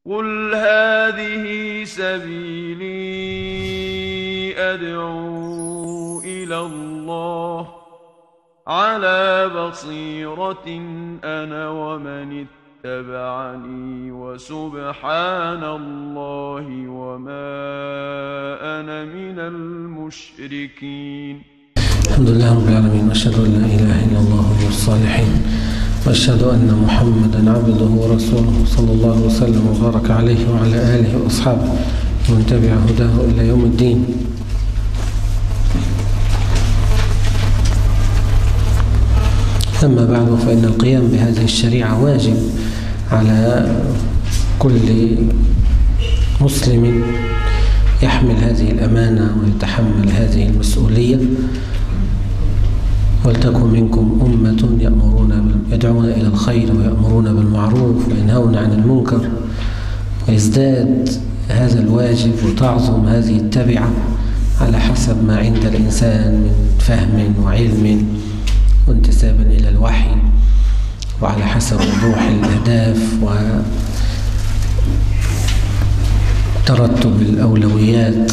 قل هذه سبيلي أدعو إلى الله على بصيرة أنا ومن اتبعني وسبحان الله وما أنا من المشركين. الحمد لله رب العالمين، وأشهد أن لا إله إلا الله ولي الصالحين، وأشهد أن محمدا عبده ورسوله صلى الله وسلم وبارك عليه وعلى آله وأصحابه ومن تبع هداه إلى يوم الدين. أما بعد، فإن القيام بهذه الشريعة واجب على كل مسلم يحمل هذه الأمانة ويتحمل هذه المسؤولية. ولتكن منكم أمة يدعون إلى الخير ويأمرون بالمعروف وينهون عن المنكر، ويزداد هذا الواجب وتعظم هذه التبعة على حسب ما عند الإنسان من فهم وعلم وانتساب إلى الوحي، وعلى حسب وضوح الأهداف وترتب الأولويات.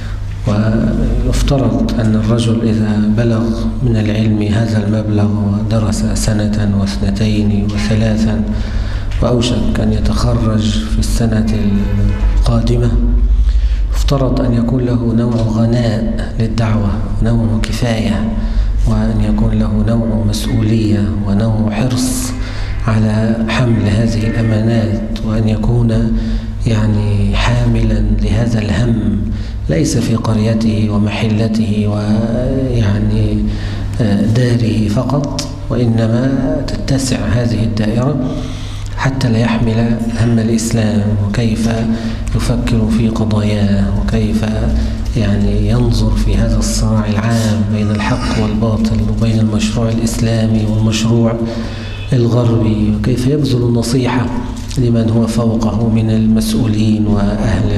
ويفترض أن الرجل إذا بلغ من العلم هذا المبلغ ودرس سنة واثنتين وثلاثا وأوشك أن يتخرج في السنة القادمة، يفترض أن يكون له نوع غناء للدعوة، نوع كفاية، وأن يكون له نوع مسؤولية ونوع حرص على حمل هذه الأمانات، وأن يكون حاملا لهذا الهم ليس في قريته ومحلته داره فقط، وإنما تتسع هذه الدائرة حتى لا يحمل هم الإسلام وكيف يفكر في قضاياه، وكيف ينظر في هذا الصراع العام بين الحق والباطل وبين المشروع الإسلامي والمشروع الغربي، وكيف يبذل النصيحة لمن هو فوقه من المسؤولين وأهل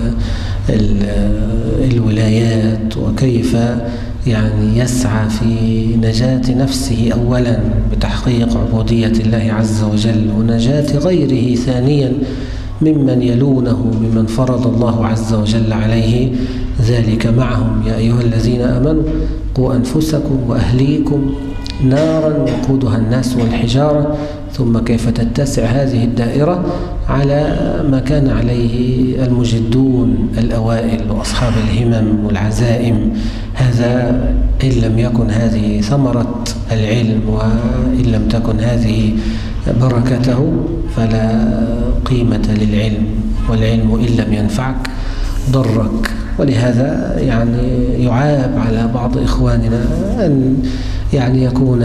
الولايات، وكيف يسعى في نجاة نفسه أولا بتحقيق عبودية الله عز وجل، ونجاة غيره ثانيا ممن يلونه، ممن فرض الله عز وجل عليه ذلك معهم. يا أيها الذين آمنوا قوا أنفسكم وأهليكم نارا وقودها الناس والحجارة. ثم كيف تتسع هذه الدائرة على ما كان عليه المجدون الأوائل وأصحاب الهمم والعزائم. هذا إن لم يكن هذه ثمرة العلم، وإن لم تكن هذه بركته، فلا قيمة للعلم، والعلم إن لم ينفعك ضرك. ولهذا يعاب على بعض إخواننا أن يكون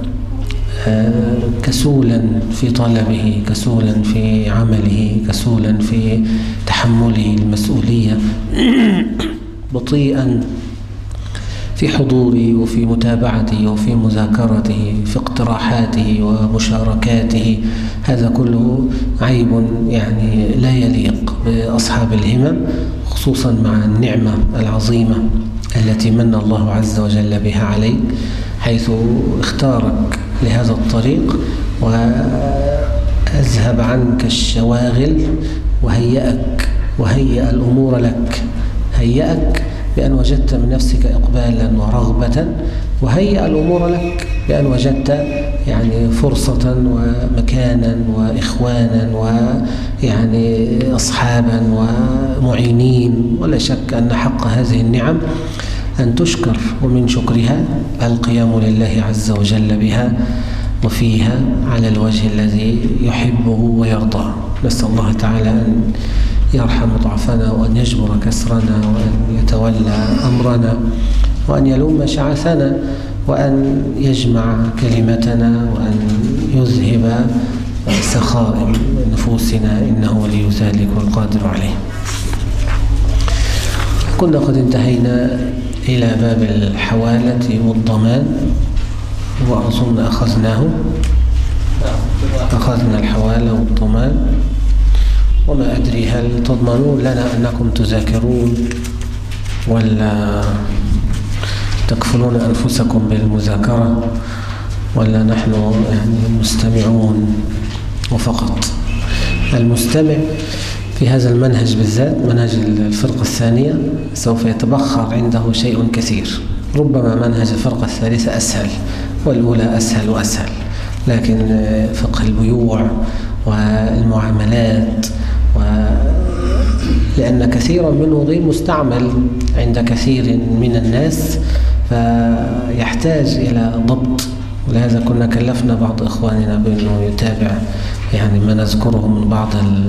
كسولا في طلبه، كسولا في عمله، كسولا في تحمله المسؤولية، بطيئا في حضوره وفي متابعته وفي مذاكرته، في اقتراحاته ومشاركاته. هذا كله عيب لا يليق بأصحاب الهمم، خصوصا مع النعمة العظيمة التي من الله عز وجل بها عليك، حيث اختارك لهذا الطريق وأذهب عنك الشواغل وهيأ الأمور لك. هيأك بأن وجدت من نفسك إقبالا ورغبة، وهيأ الأمور لك بأن وجدت فرصة ومكانا وإخوانا أصحابا ومعينين. ولا شك أن حق هذه النعم أن تشكر، ومن شكرها القيام لله عز وجل بها وفيها على الوجه الذي يحبه ويرضاه. نسأل الله تعالى أن يرحم ضعفنا، وأن يجبر كسرنا، وأن يتولى أمرنا، وأن يلوم شعثنا، وأن يجمع كلمتنا، وأن يذهب سخائم نفوسنا، إنه ولي ذلك والقادر عليه. كنا قد انتهينا إلى باب الحوالة والضمان، وأظن أخذنا الحوالة والضمان. وما أدري هل تضمنون لنا أنكم تذاكرون ولا تكفلون أنفسكم بالمذاكرة، ولا نحن مستمعون وفقط. المستمع في هذا المنهج بالذات منهج الفرقة الثانية سوف يتبخر عنده شيء كثير. ربما منهج الفرقة الثالثة أسهل والأولى أسهل وأسهل، لكن فقه البيوع والمعاملات لأن كثيرا منه غير مستعمل عند كثير من الناس فيحتاج إلى ضبط. ولهذا كنا كلفنا بعض إخواننا بأنه يتابع يعني ما نذكره من بعض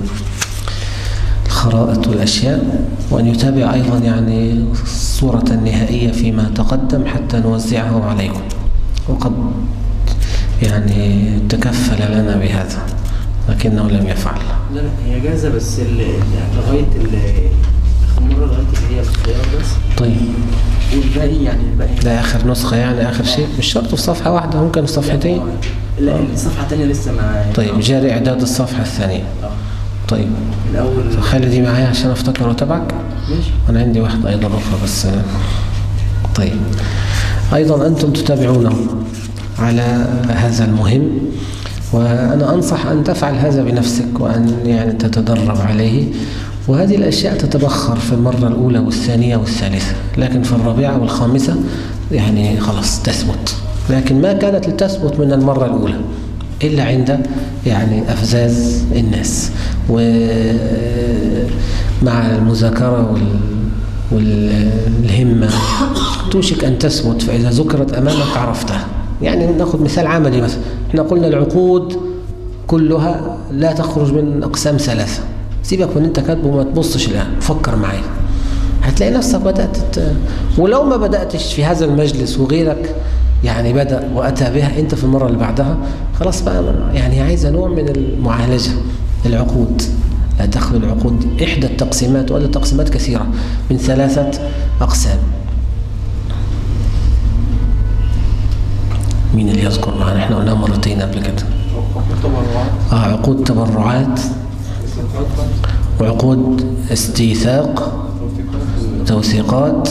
الخرائط والأشياء، وأن يتابع أيضا يعني الصورة النهائية فيما تقدم حتى نوزعه عليكم. وقد يعني تكفل لنا بهذا لكنه لم يفعل. لا هي جاهزة بس لغاية مرة لغاية اللي هي الخيار بس. طيب والباقي يعني الباقي ده آخر نسخة يعني آخر شيء، مش شرط في صفحة واحدة، ممكن في صفحتين. لا الصفحة الثانية لسه معايا. طيب جاري إعداد الصفحة الثانية. طيب الأول خلي دي معايا عشان أفتكر وأتابعك. ماشي. أنا عندي واحدة أيضا أخرى بس. طيب أيضا أنتم تتابعونه على هذا المهم، وأنا أنصح أن تفعل هذا بنفسك وأن يعني تتدرب عليه. وهذه الأشياء تتبخر في المرة الأولى والثانية والثالثة، لكن في الرابعة والخامسة يعني خلاص تثبت. لكن ما كانت لتثبت من المرة الأولى إلا عند يعني أفزاز الناس، ومع المذاكرة والهمة توشك أن تثبت. فإذا ذكرت أمامك عرفتها. يعني نأخذ مثال عملي مثلا، احنا قلنا العقود كلها لا تخرج من أقسام ثلاثة. سيبك من انت كاتبه وما تبصش الآن، فكر معي هتلاقي نفسك بدأت ولو ما بدأتش في هذا المجلس وغيرك يعني بدأ وأتى بها، انت في المرة اللي بعدها خلاص بقى يعني عايزة نوع من المعالجة. العقود لا تخلو العقود إحدى التقسيمات، وهذه تقسيمات كثيرة من 3 أقسام. مين اللي يذكر معنا؟ احنا قلناها مرتين قبل كده. عقود تبرعات، وعقود استيثاق، توثيقات.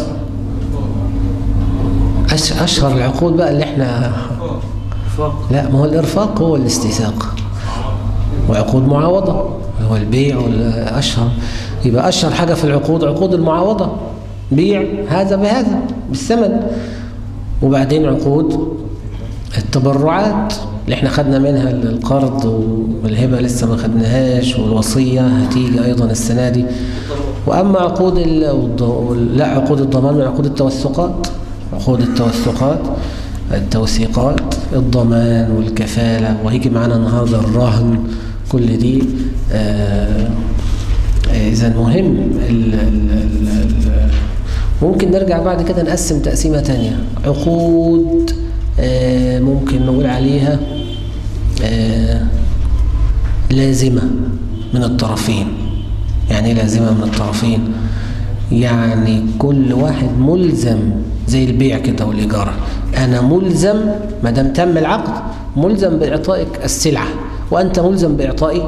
أشهر العقود بقى اللي احنا لا، ما هو الإرفاق هو الاستيثاق، وعقود معاوضة هو البيع والأشهر. يبقى أشهر حاجة في العقود عقود المعاوضة، بيع هذا بهذا بالثمن. وبعدين عقود التبرعات اللي احنا خدنا منها القرض والهبة لسه ما خدناهاش، والوصية هتيجي أيضا السنة دي. وأما عقود عقود الضمان من عقود التوثقات، عقود التوثقات التوثيقات، الضمان والكفالة، وهيجي معنا النهاردة الرهن. كل دي إذا مهم. ممكن نرجع بعد كده نقسم تقسيمة تانية. عقود ممكن نقول عليها لازمة من الطرفين. يعني ايه لازمة من الطرفين؟ يعني كل واحد ملزم، زي البيع كده والإيجار. أنا ملزم ما دام تم العقد، ملزم بإعطائك السلعة، وأنت ملزم بإعطائي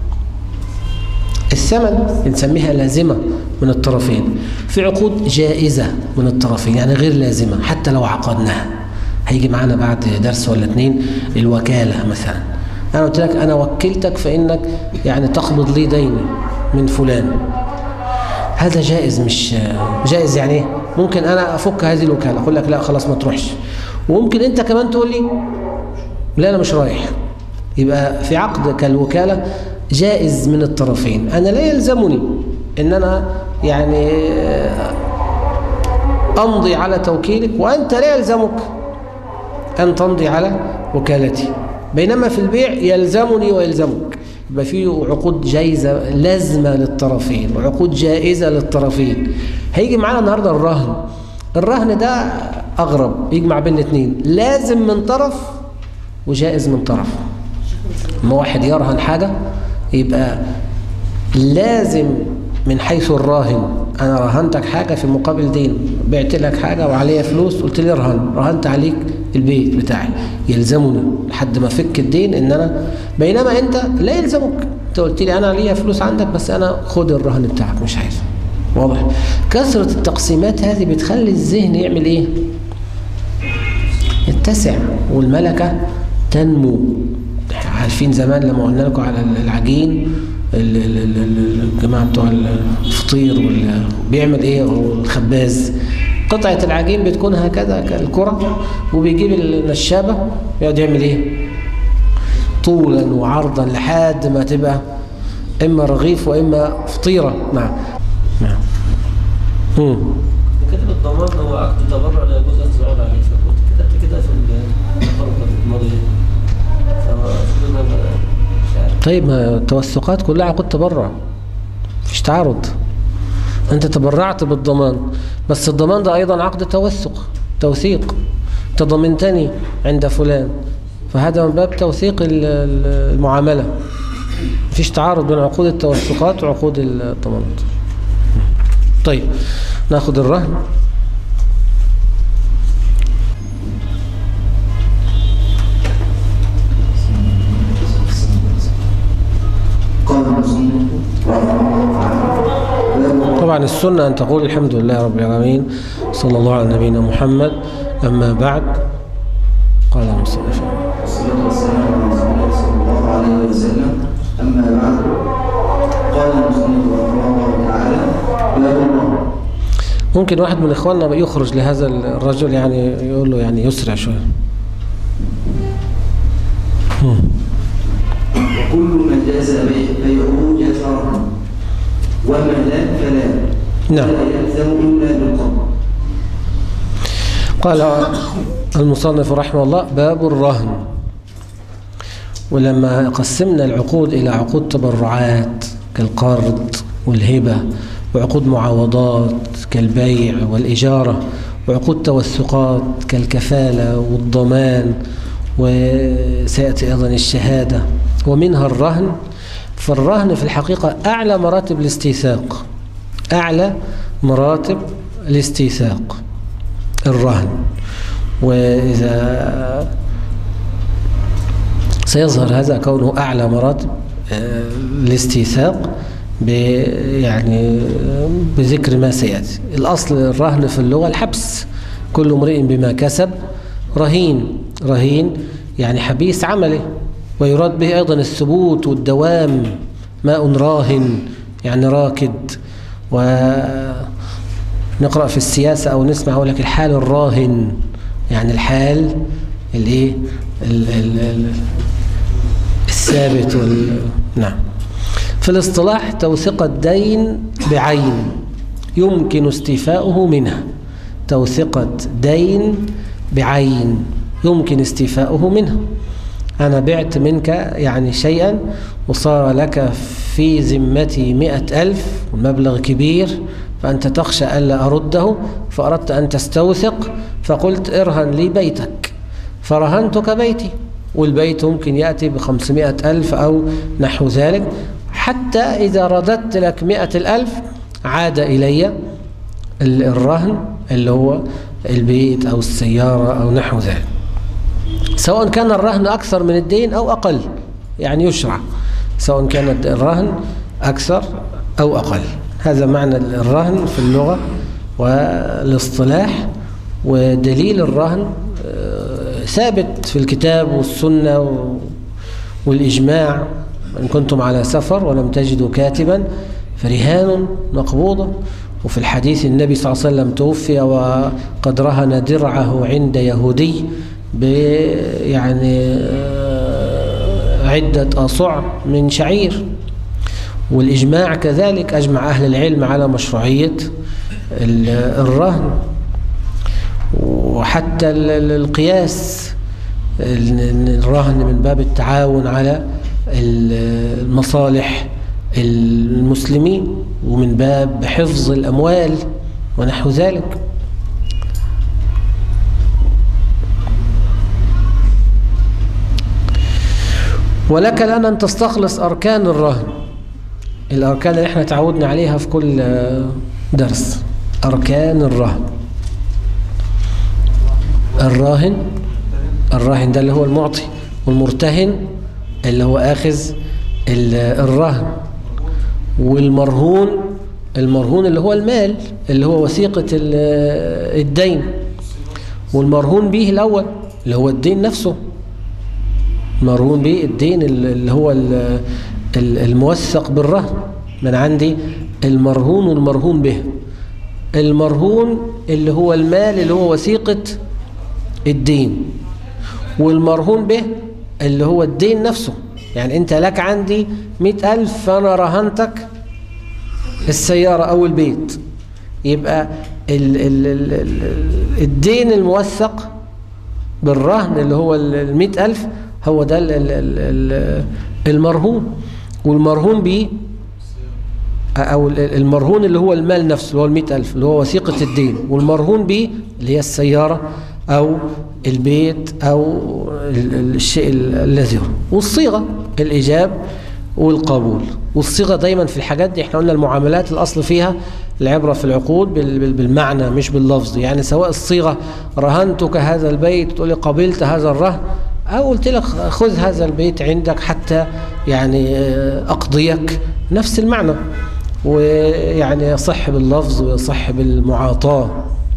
الثمن. نسميها لازمة من الطرفين. في عقود جائزة من الطرفين، يعني غير لازمة حتى لو عقدناها. هيجي معانا بعد درس ولا 2 الوكالة مثلا. أنا قلت لك أنا وكلتك فإنك يعني تقبض لي ديني من فلان، هذا جائز. مش جائز يعني ايه؟ ممكن أنا أفك هذه الوكالة، أقول لك لا خلاص ما تروحش، وممكن أنت كمان تقول لي لا أنا مش رايح. يبقى في عقد كالوكالة جائز من الطرفين. أنا لا يلزمني إن أنا يعني أمضي على توكيلك، وأنت لا يلزمك أن تمضي على وكالتي. بينما في البيع يلزمني ويلزمك. يبقى فيه عقود جائزة لازمة للطرفين، وعقود جائزة للطرفين. هيجي معانا النهاردة الرهن. الرهن ده أغرب، يجمع بين 2، لازم من طرف وجائز من طرف. لما واحد يرهن حاجة يبقى لازم من حيث الراهن. أنا رهنتك حاجة في مقابل دين، بعت لك حاجة وعليها فلوس، قلت لي رهنت عليك البيت بتاعي، يلزمني لحد ما فك الدين إن أنا. بينما أنت لا يلزمك، أنت قلت لي أنا ليا فلوس عندك بس أنا خد الرهن بتاعك مش عايزه. واضح؟ كثرة التقسيمات هذه بتخلي الذهن يعمل إيه؟ يتسع والملكة تنمو. عارفين زمان لما قلنا لكم على العجين والجماعة بتوع الفطير بيعمل ايه الخباز؟ قطعة العجين بتكون هكذا كالكرة، وبيجيب النشابة يقعد يعمل ايه؟ طولا وعرضا لحد ما تبقى اما رغيف واما فطيرة. نعم. كتب الضمان هو عقد تبرع لا يجوز ان تزعل عليه، فكنت كتبت كده في الخطوة الماضية. طيب ما التوثقات كلها عقود تبرع، مفيش تعارض. انت تبرعت بالضمان، بس الضمان ده ايضا عقد توثيق. تضمنتني عند فلان، فهذا من باب توثيق المعاملة. مفيش تعارض بين عقود التوثقات وعقود الضمانات. طيب ناخد الرهن. طبعا السنة أن تقول الحمد لله رب العالمين صلى الله على نبينا محمد. أما بعد، قال المصنف والصلاة والسلام على رسول الله صلى الله عليه وسلم. أما بعد، قال المصنف رحمه الله تعالى: باب الرهن. ممكن واحد من إخواننا يخرج لهذا الرجل، يعني يقول له يعني يسرع شوية. وكل ما جاز بيعه جاز رهن، وما لا فلا. نعم. لا يلزم إلا بالقبض. قال المصنف رحمه الله: باب الرهن. ولما قسمنا العقود إلى عقود تبرعات كالقرض والهبة، وعقود معاوضات كالبيع والإجارة، وعقود توثقات كالكفالة والضمان، وسيأتي أيضا الشهادة، ومنها الرهن. فالرهن في الحقيقة أعلى مراتب الاستيثاق، أعلى مراتب الاستيثاق الرهن. وإذا سيظهر هذا كونه أعلى مراتب الاستيثاق يعني بذكر ما سيأتي. الأصل الرهن في اللغة الحبس، كل امرئ بما كسب رهين. رهين يعني حبيس عمله، ويراد به أيضا الثبوت والدوام. ماء راهن يعني راكد. ونقرأ في السياسة أو نسمع أقول لك الحال الراهن، يعني الحال الايه الثابت نعم. في الاصطلاح توثيق الدين بعين يمكن استيفاؤه منها. توثيقة دين بعين يمكن استيفاؤه منها. أنا بعت منك يعني شيئا وصار لك في ذمتي 100,000، والمبلغ كبير، فأنت تخشى ألا أرده، فأردت أن تستوثق، فقلت ارهن لي بيتك، فرهنتك بيتي، والبيت ممكن يأتي ب500,000 أو نحو ذلك. حتى إذا رددت لك 100,000 عاد إلي الرهن اللي هو البيت أو السيارة أو نحو ذلك، سواء كان الرهن أكثر من الدين أو أقل، يعني يشرع سواء كان الرهن أكثر أو أقل. هذا معنى الرهن في اللغة والاصطلاح. ودليل الرهن ثابت في الكتاب والسنة والإجماع: إن كنتم على سفر ولم تجدوا كاتبا فرهان مقبوضة. وفي الحديث النبي صلى الله عليه وسلم توفي وقد رهن درعه عند يهودي يعني عدة أصع من شعير. والإجماع كذلك، أجمع أهل العلم على مشروعية الرهن. وحتى القياس، الرهن من باب التعاون على المصالح المسلمين، ومن باب حفظ الأموال ونحو ذلك. ولك الآن أن تستخلص أركان الرهن، الأركان اللي احنا تعودنا عليها في كل درس. أركان الرهن: الراهن ده اللي هو المعطي، والمرتهن اللي هو آخذ الرهن، والمرهون اللي هو المال اللي هو وثيقة الدين، والمرهون به الأول اللي هو الدين نفسه. مرهون به الدين اللي هو الموثق بالرهن، من عندي المرهون والمرهون به. المرهون اللي هو المال اللي هو وثيقة الدين، والمرهون به اللي هو الدين نفسه. يعني أنت لك عندي 100,000 فأنا رهنتك السيارة أو البيت، يبقى الدين الموثق بالرهن اللي هو 100,000 هو ده المرهون. والمرهون به أو المرهون اللي هو المال نفسه اللي هو 100,000 اللي هو وثيقة الدين، والمرهون به اللي هي السيارة أو البيت أو الشيء الذي هو. والصيغة الإيجاب والقبول. والصيغة دايما في الحاجات دي احنا قلنا المعاملات الأصل فيها العبرة في العقود بالمعنى مش باللفظ. يعني سواء الصيغة رهنتك هذا البيت تقول لي قبلت هذا الرهن، أو قلت لك خذ هذا البيت عندك حتى يعني أقضيك، نفس المعنى. ويعني يصح باللفظ ويصح بالمعاطاة.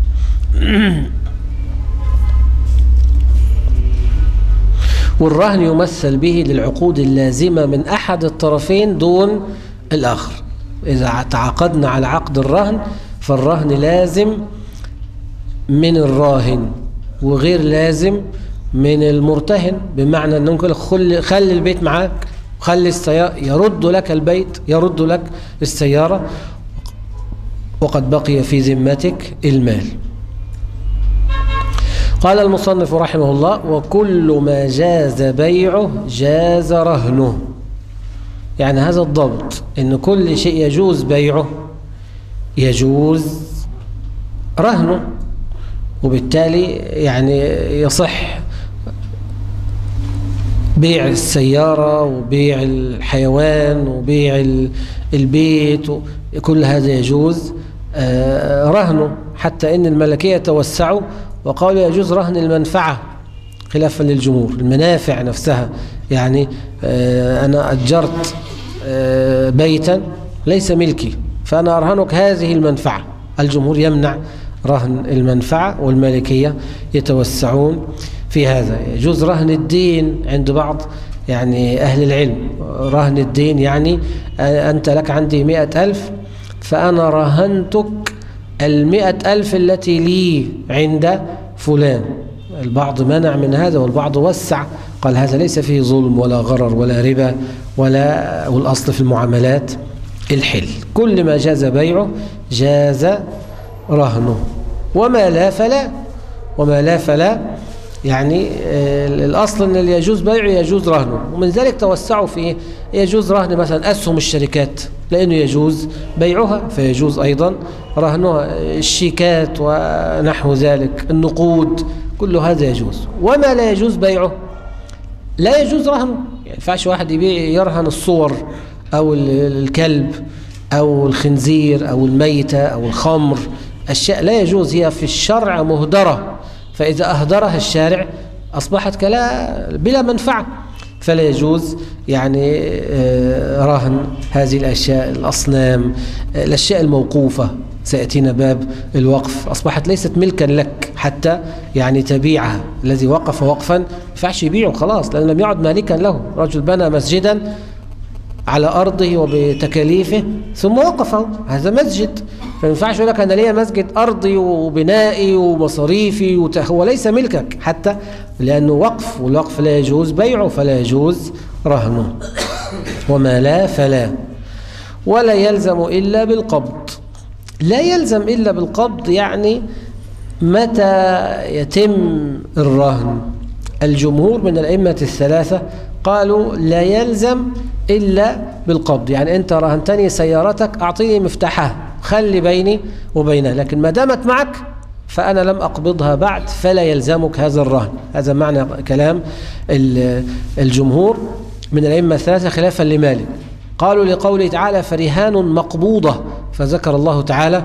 والرهن يمثل به للعقود اللازمة من أحد الطرفين دون الآخر. إذا تعاقدنا على عقد الرهن فالرهن لازم من الراهن وغير لازم من المرتهن، بمعنى أنه ممكن خلي البيت معاك، خلي السيارة، يرد لك البيت، يرد لك السيارة، وقد بقي في ذمتك المال. قال المصنف رحمه الله: وكل ما جاز بيعه جاز رهنه. يعني هذا الضبط، ان كل شيء يجوز بيعه يجوز رهنه، وبالتالي يعني يصح بيع السيارة وبيع الحيوان وبيع البيت، كل هذا يجوز رهنه. حتى ان الملكية توسعوا وقالوا يجوز رهن المنفعة خلافا للجمهور، المنافع نفسها. يعني أنا أجرت بيتا ليس ملكي فأنا أرهنك هذه المنفعة، الجمهور يمنع رهن المنفعة، والمالكية يتوسعون في هذا. يجوز رهن الدين عند بعض يعني أهل العلم. رهن الدين يعني أنت لك عندي 100,000 فأنا رهنتك 100,000 التي لي عند فلان. البعض منع من هذا والبعض وسع، قال هذا ليس فيه ظلم ولا غرر ولا ربا والأصل في المعاملات الحل. كل ما جاز بيعه جاز رهنه، وما لا فلا يعني الأصل أن اللي يجوز بيعه يجوز رهنه. ومن ذلك توسعوا في يجوز رهن مثلا أسهم الشركات لأنه يجوز بيعها فيجوز أيضا رهنها، الشيكات ونحو ذلك، النقود، كل هذا يجوز. وما لا يجوز بيعه لا يجوز رهنه. يعني ينفعش واحد يرهن الصور أو الكلب أو الخنزير أو الميتة أو الخمر، أشياء لا يجوز، هي في الشرع مهدرة، فإذا أهدرها الشارع أصبحت بلا منفعة، فلا يجوز يعني رهن هذه الأشياء. الأصنام، الأشياء الموقوفة، سيأتينا باب الوقف، أصبحت ليست ملكا لك حتى يعني تبيعها. الذي وقف وقفا ما ينفعش يبيعه خلاص، لأنه لم يعد مالكا له. رجل بنى مسجدا على أرضه وبتكاليفه ثم وقفه، هذا مسجد، فما ينفعش يقول لك أنا ليا مسجد أرضي وبنائي ومصاريفي هو ليس ملكك حتى، لأنه وقف، والوقف لا يجوز بيعه فلا يجوز رهنه. وما لا فلا. ولا يلزم إلا بالقبض. لا يلزم إلا بالقبض يعني متى يتم الرهن؟ الجمهور من الأئمة الثلاثة قالوا لا يلزم إلا بالقبض. يعني أنت رهنتني سيارتك، أعطيني مفتاحها، خلي بيني وبينها، لكن ما دامت معك فأنا لم أقبضها بعد فلا يلزمك هذا الرهن. هذا معنى كلام الجمهور من الأئمة الثلاثة خلافا لمالك. قالوا لقوله تعالى فرهان مقبوضة، فذكر الله تعالى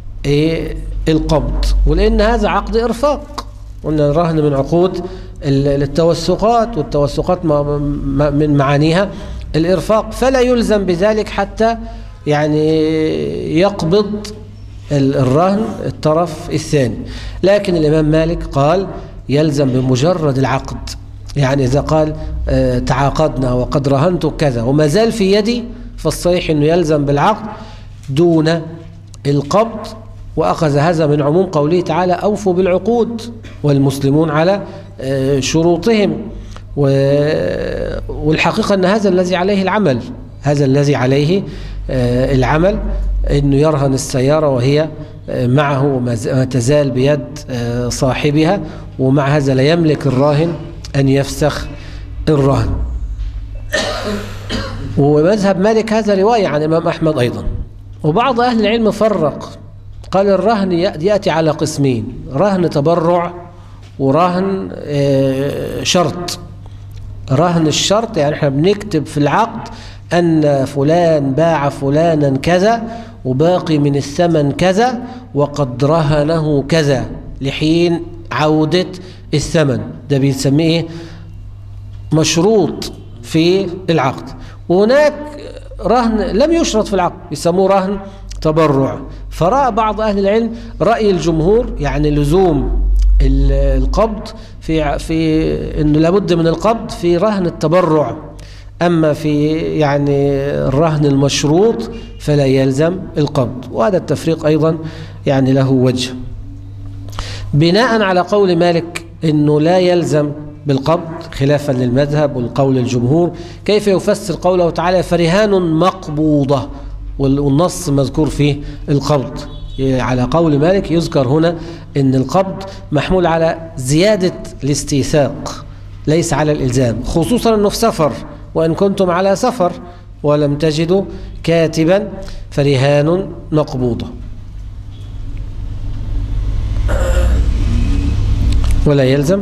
القبض، ولأن هذا عقد إرفاق، قلنا الرهن من عقود التوثقات، والتوثقات من معانيها الإرفاق، فلا يلزم بذلك حتى يعني يقبض الرهن الطرف الثاني. لكن الإمام مالك قال يلزم بمجرد العقد. يعني إذا قال تعاقدنا وقد رهنت كذا وما زال في يدي فالصحيح أنه يلزم بالعقد دون القبض، وأخذ هذا من عموم قوله تعالى أوفوا بالعقود والمسلمون على شروطهم. والحقيقة أن هذا الذي عليه العمل، هذا الذي عليه العمل، أنه يرهن السيارة وهي معه وما تزال بيد صاحبها، ومع هذا لا يملك الراهن أن يفسخ الرهن. ومذهب مالك هذا رواية عن الإمام أحمد أيضا. وبعض أهل العلم فرق، قال الرهن يأتي على قسمين: رهن تبرع ورهن شرط. رهن الشرط يعني احنا بنكتب في العقد أن فلان باع فلانا كذا وباقي من الثمن كذا وقد رهنه كذا لحين عودة الثمن، ده بيسميه مشروط في العقد. وهناك رهن لم يشرط في العقد يسموه رهن تبرع. فرأى بعض أهل العلم رأي الجمهور، يعني لزوم القبض في أنه لابد من القبض في رهن التبرع، أما في يعني الرهن المشروط فلا يلزم القبض. وهذا التفريق أيضا يعني له وجه. بناء على قول مالك أنه لا يلزم بالقبض خلافا للمذهب والقول الجمهور، كيف يفسر قوله تعالى فرهان مقبوضة والنص مذكور فيه القبض؟ على قول مالك يذكر هنا أن القبض محمول على زيادة الاستيثاق ليس على الإلزام، خصوصا أنه في سفر، وإن كنتم على سفر ولم تجدوا كاتبا فرهان مقبوضة. ولا يلزم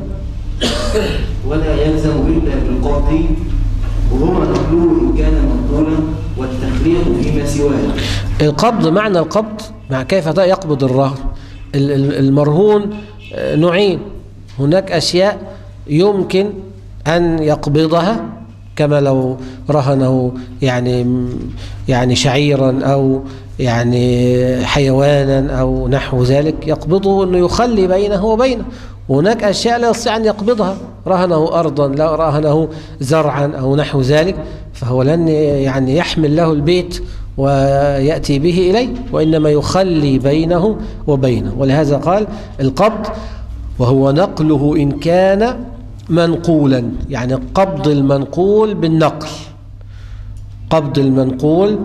إلا بالقبض، وهو نقله إن كان منقولا والتخليق فيما سواه. القبض، معنى القبض مع كيف يقبض الرهن. المرهون نوعين: هناك أشياء يمكن أن يقبضها كما لو رهنه يعني شعيرا أو يعني حيوانا أو نحو ذلك، يقبضه أنه يخلي بينه وبينه. وهناك أشياء لا يستطيع أن يقبضها، رهنه أرضا، لا رهنه زرعا أو نحو ذلك، فهو لن يعني يحمل له البيت ويأتي به إليه، وإنما يخلي بينه وبينه. ولهذا قال القبض وهو نقله إن كان منقولا، يعني قبض المنقول بالنقل، قبض المنقول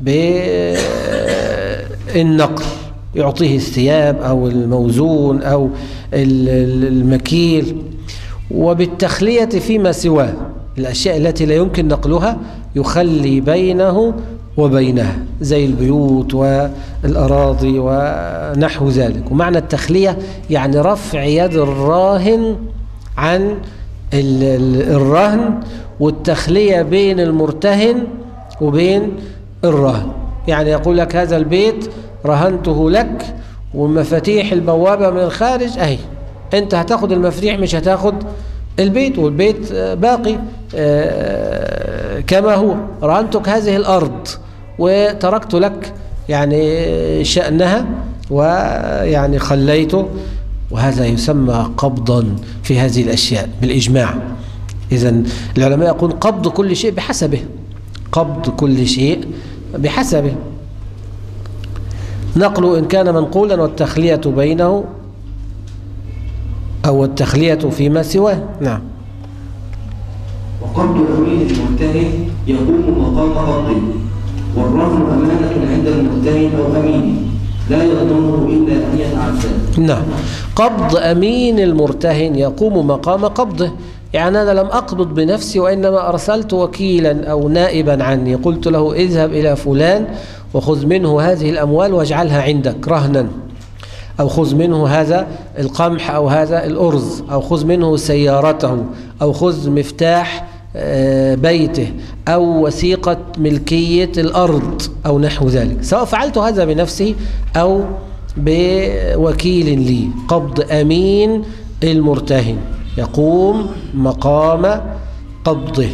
بالنقل، يعطيه الثياب أو الموزون أو المكيل. وبالتخلية فيما سواه، الأشياء التي لا يمكن نقلها يخلي بينه وبينها زي البيوت والأراضي ونحو ذلك. ومعنى التخلية يعني رفع يد الراهن عن الرهن، والتخلية بين المرتهن وبين الراهن. يعني يقول لك هذا البيت رهنته لك ومفاتيح البوابة من الخارج أهي، أنت هتاخد المفاتيح مش هتاخد البيت، والبيت باقي كما هو. رهنتك هذه الأرض وتركت لك يعني شأنها ويعني خليته، وهذا يسمى قبضا في هذه الأشياء بالإجماع. إذن العلماء يقول قبض كل شيء بحسبه، قبض كل شيء بحسبه. نقله إن كان منقولا والتخلية بينه أو التخلية فيما سواه. نعم. وقبض أمين المرتهن يقوم مقام قبضه، والرهن أمانة عند المرتهن أو أمينه لا يضمنه إلا أن يتعدى. نعم. قبض أمين المرتهن يقوم مقام قبضه، يعني أنا لم أقبض بنفسي وإنما أرسلت وكيلا أو نائبا عني، قلت له اذهب إلى فلان وخذ منه هذه الأموال واجعلها عندك رهنا، أو خذ منه هذا القمح أو هذا الأرز، أو خذ منه سيارته، أو خذ مفتاح بيته، أو وثيقة ملكية الأرض أو نحو ذلك، سواء فعلت هذا بنفسي أو بوكيل لي. قبض أمين المرتهن يقوم مقام قبضه.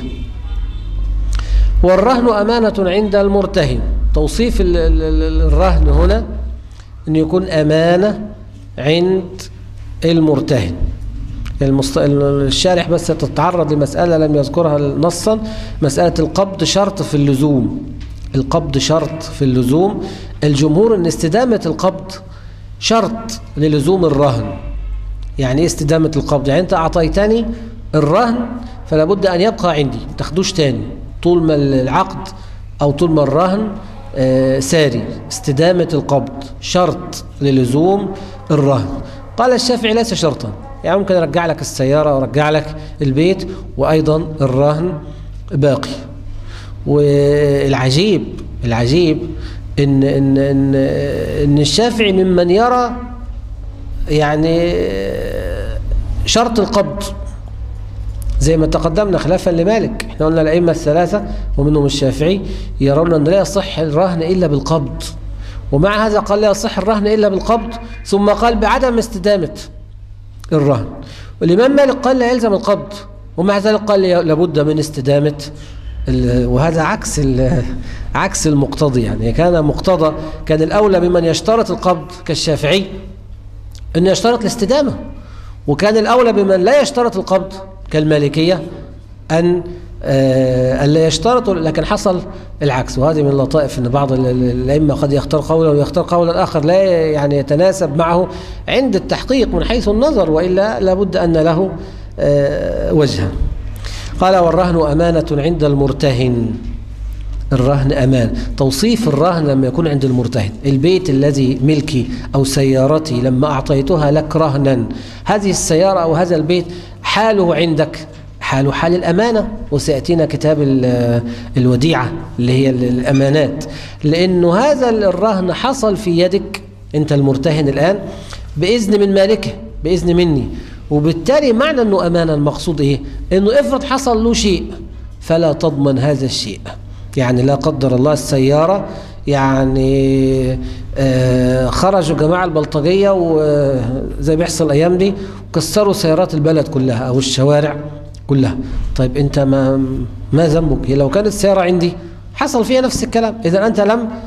والرهن أمانة عند المرتهن، توصيف الرهن هنا أن يكون أمانة عند المرتهن. الشارح بس تتعرض لمسألة لم يذكرها نصا، مسألة القبض شرط في اللزوم، القبض شرط في اللزوم. الجمهور ان استدامة القبض شرط للزوم الرهن. يعني ايه استدامة القبض؟ يعني انت اعطيتني الرهن فلا بد ان يبقى عندي، ما تاخدوش تاني طول ما العقد او طول ما الرهن ساري. استدامة القبض شرط للزوم الرهن. قال الشافعي ليس شرطا، يعني ممكن ارجع لك السيارة وارجع لك البيت وايضا الرهن باقي. والعجيب ان الشافعي ممن يرى يعني شرط القبض زي ما تقدمنا خلافا لمالك. احنا قلنا الائمه الثلاثه ومنهم الشافعي يرون ان لا يصح الرهن الا بالقبض، ومع هذا قال لا يصح الرهن الا بالقبض، ثم قال بعدم استدامه الرهن. والامام مالك قال لا يلزم القبض، ومع ذلك قال لابد من استدامه. وهذا عكس المقتضي. يعني كان مقتضى، كان الاولى بمن يشترط القبض كالشافعي ان يشترط الاستدامه، وكان الاولى بمن لا يشترط القبض كالمالكيه ان لا يشترطوا. لكن حصل العكس، وهذه من اللطائف ان بعض الائمه قد يختار قولا ويختار قولا اخر لا يعني يتناسب معه عند التحقيق من حيث النظر، والا لابد ان له وجها. قال والرهن أمانة عند المرتهن. الرهن أمان. توصيف الرهن لما يكون عند المرتهن، البيت الذي ملكي أو سيارتي لما أعطيتها لك رهنا، هذه السيارة أو هذا البيت حاله عندك حال الأمانة، وسيأتينا كتاب الوديعة اللي هي الأمانات، لأنه هذا الرهن حصل في يدك أنت المرتهن الآن بإذن من مالكه، بإذن مني، وبالتالي معنى أنه أمانة المقصود إيه؟ أنه افرض حصل له شيء فلا تضمن هذا الشيء. يعني لا قدر الله السيارة يعني خرجوا جماعة البلطجية وزي بيحصل الأيام دي وكسروا سيارات البلد كلها أو الشوارع كلها. طيب أنت ما ذنبك؟ لو كانت السيارة عندي حصل فيها نفس الكلام. إذا أنت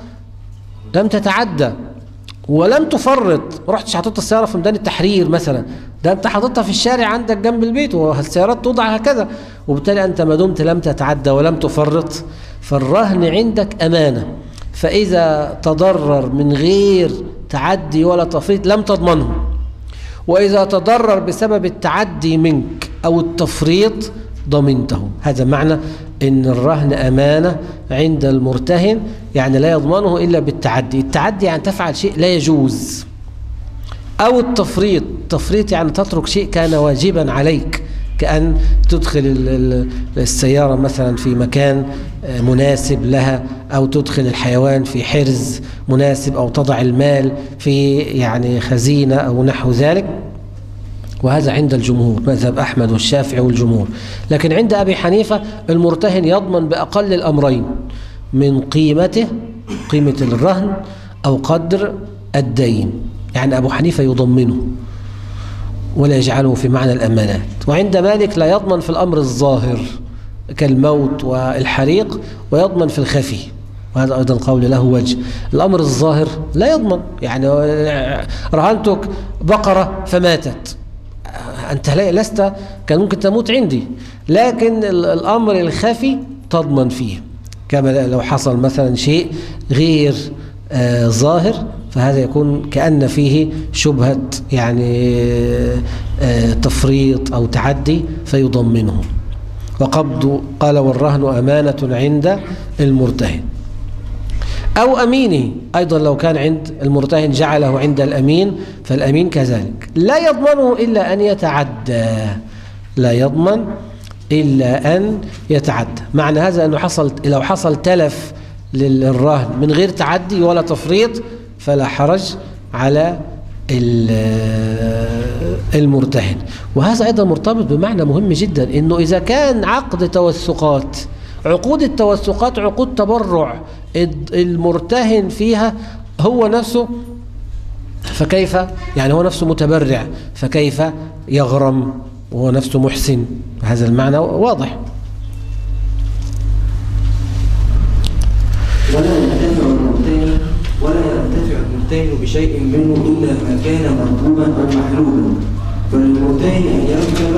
لم تتعدى ولم تفرط، ما رحتش حطيت السيارة في ميدان التحرير مثلا، ده أنت حاططها في الشارع عندك جنب البيت والسيارات توضع هكذا، وبالتالي أنت ما دمت لم تتعدى ولم تفرط فالرهن عندك أمانة. فإذا تضرر من غير تعدي ولا تفريط لم تضمنه، وإذا تضرر بسبب التعدي منك أو التفريط ضمنته. هذا معنى إن الرهن أمانة عند المرتهن، يعني لا يضمنه إلا بالتعدي. التعدي يعني تفعل شيء لا يجوز، أو التفريط يعني تترك شيء كان واجبا عليك، كأن تدخل السيارة مثلا في مكان مناسب لها، أو تدخل الحيوان في حرز مناسب، أو تضع المال في يعني خزينة أو نحو ذلك. وهذا عند الجمهور، مذهب أحمد والشافعي والجمهور. لكن عند أبي حنيفة المرتهن يضمن بأقل الأمرين، من قيمته، قيمة الرهن، أو قدر الدين. يعني أبو حنيفة يضمنه ولا يجعله في معنى الأمانات. وعند مالك لا يضمن في الأمر الظاهر كالموت والحريق، ويضمن في الخفي، وهذا أيضا قول له وجه. الأمر الظاهر لا يضمن، يعني رهنتك بقرة فماتت، أنت لست، كان ممكن تموت عندي، لكن الأمر الخفي تضمن فيه، كما لو حصل مثلا شيء غير ظاهر، فهذا يكون كأن فيه شبهة يعني تفريط أو تعدي فيضمنه. وقبض قال والرهن أمانة عند المرتهن أو أمينه. أيضا لو كان عند المرتهن جعله عند الأمين فالأمين كذلك لا يضمنه إلا أن يتعدى، لا يضمن إلا أن يتعدى. معنى هذا أنه لو حصل تلف للرهن من غير تعدي ولا تفريط فلا حرج على المرتهن. وهذا أيضا مرتبط بمعنى مهم جدا، أنه إذا كان عقد توثقات، عقود التوثقات عقود تبرع، المرتهن فيها هو نفسه، فكيف يعني هو نفسه متبرع، فكيف يغرم وهو نفسه محسن؟ هذا المعنى واضح. ولا ينتفع المرتهن بشيء منه إلا ما كان مرغوبا أو محلوبا، فللمرتهن أن يركب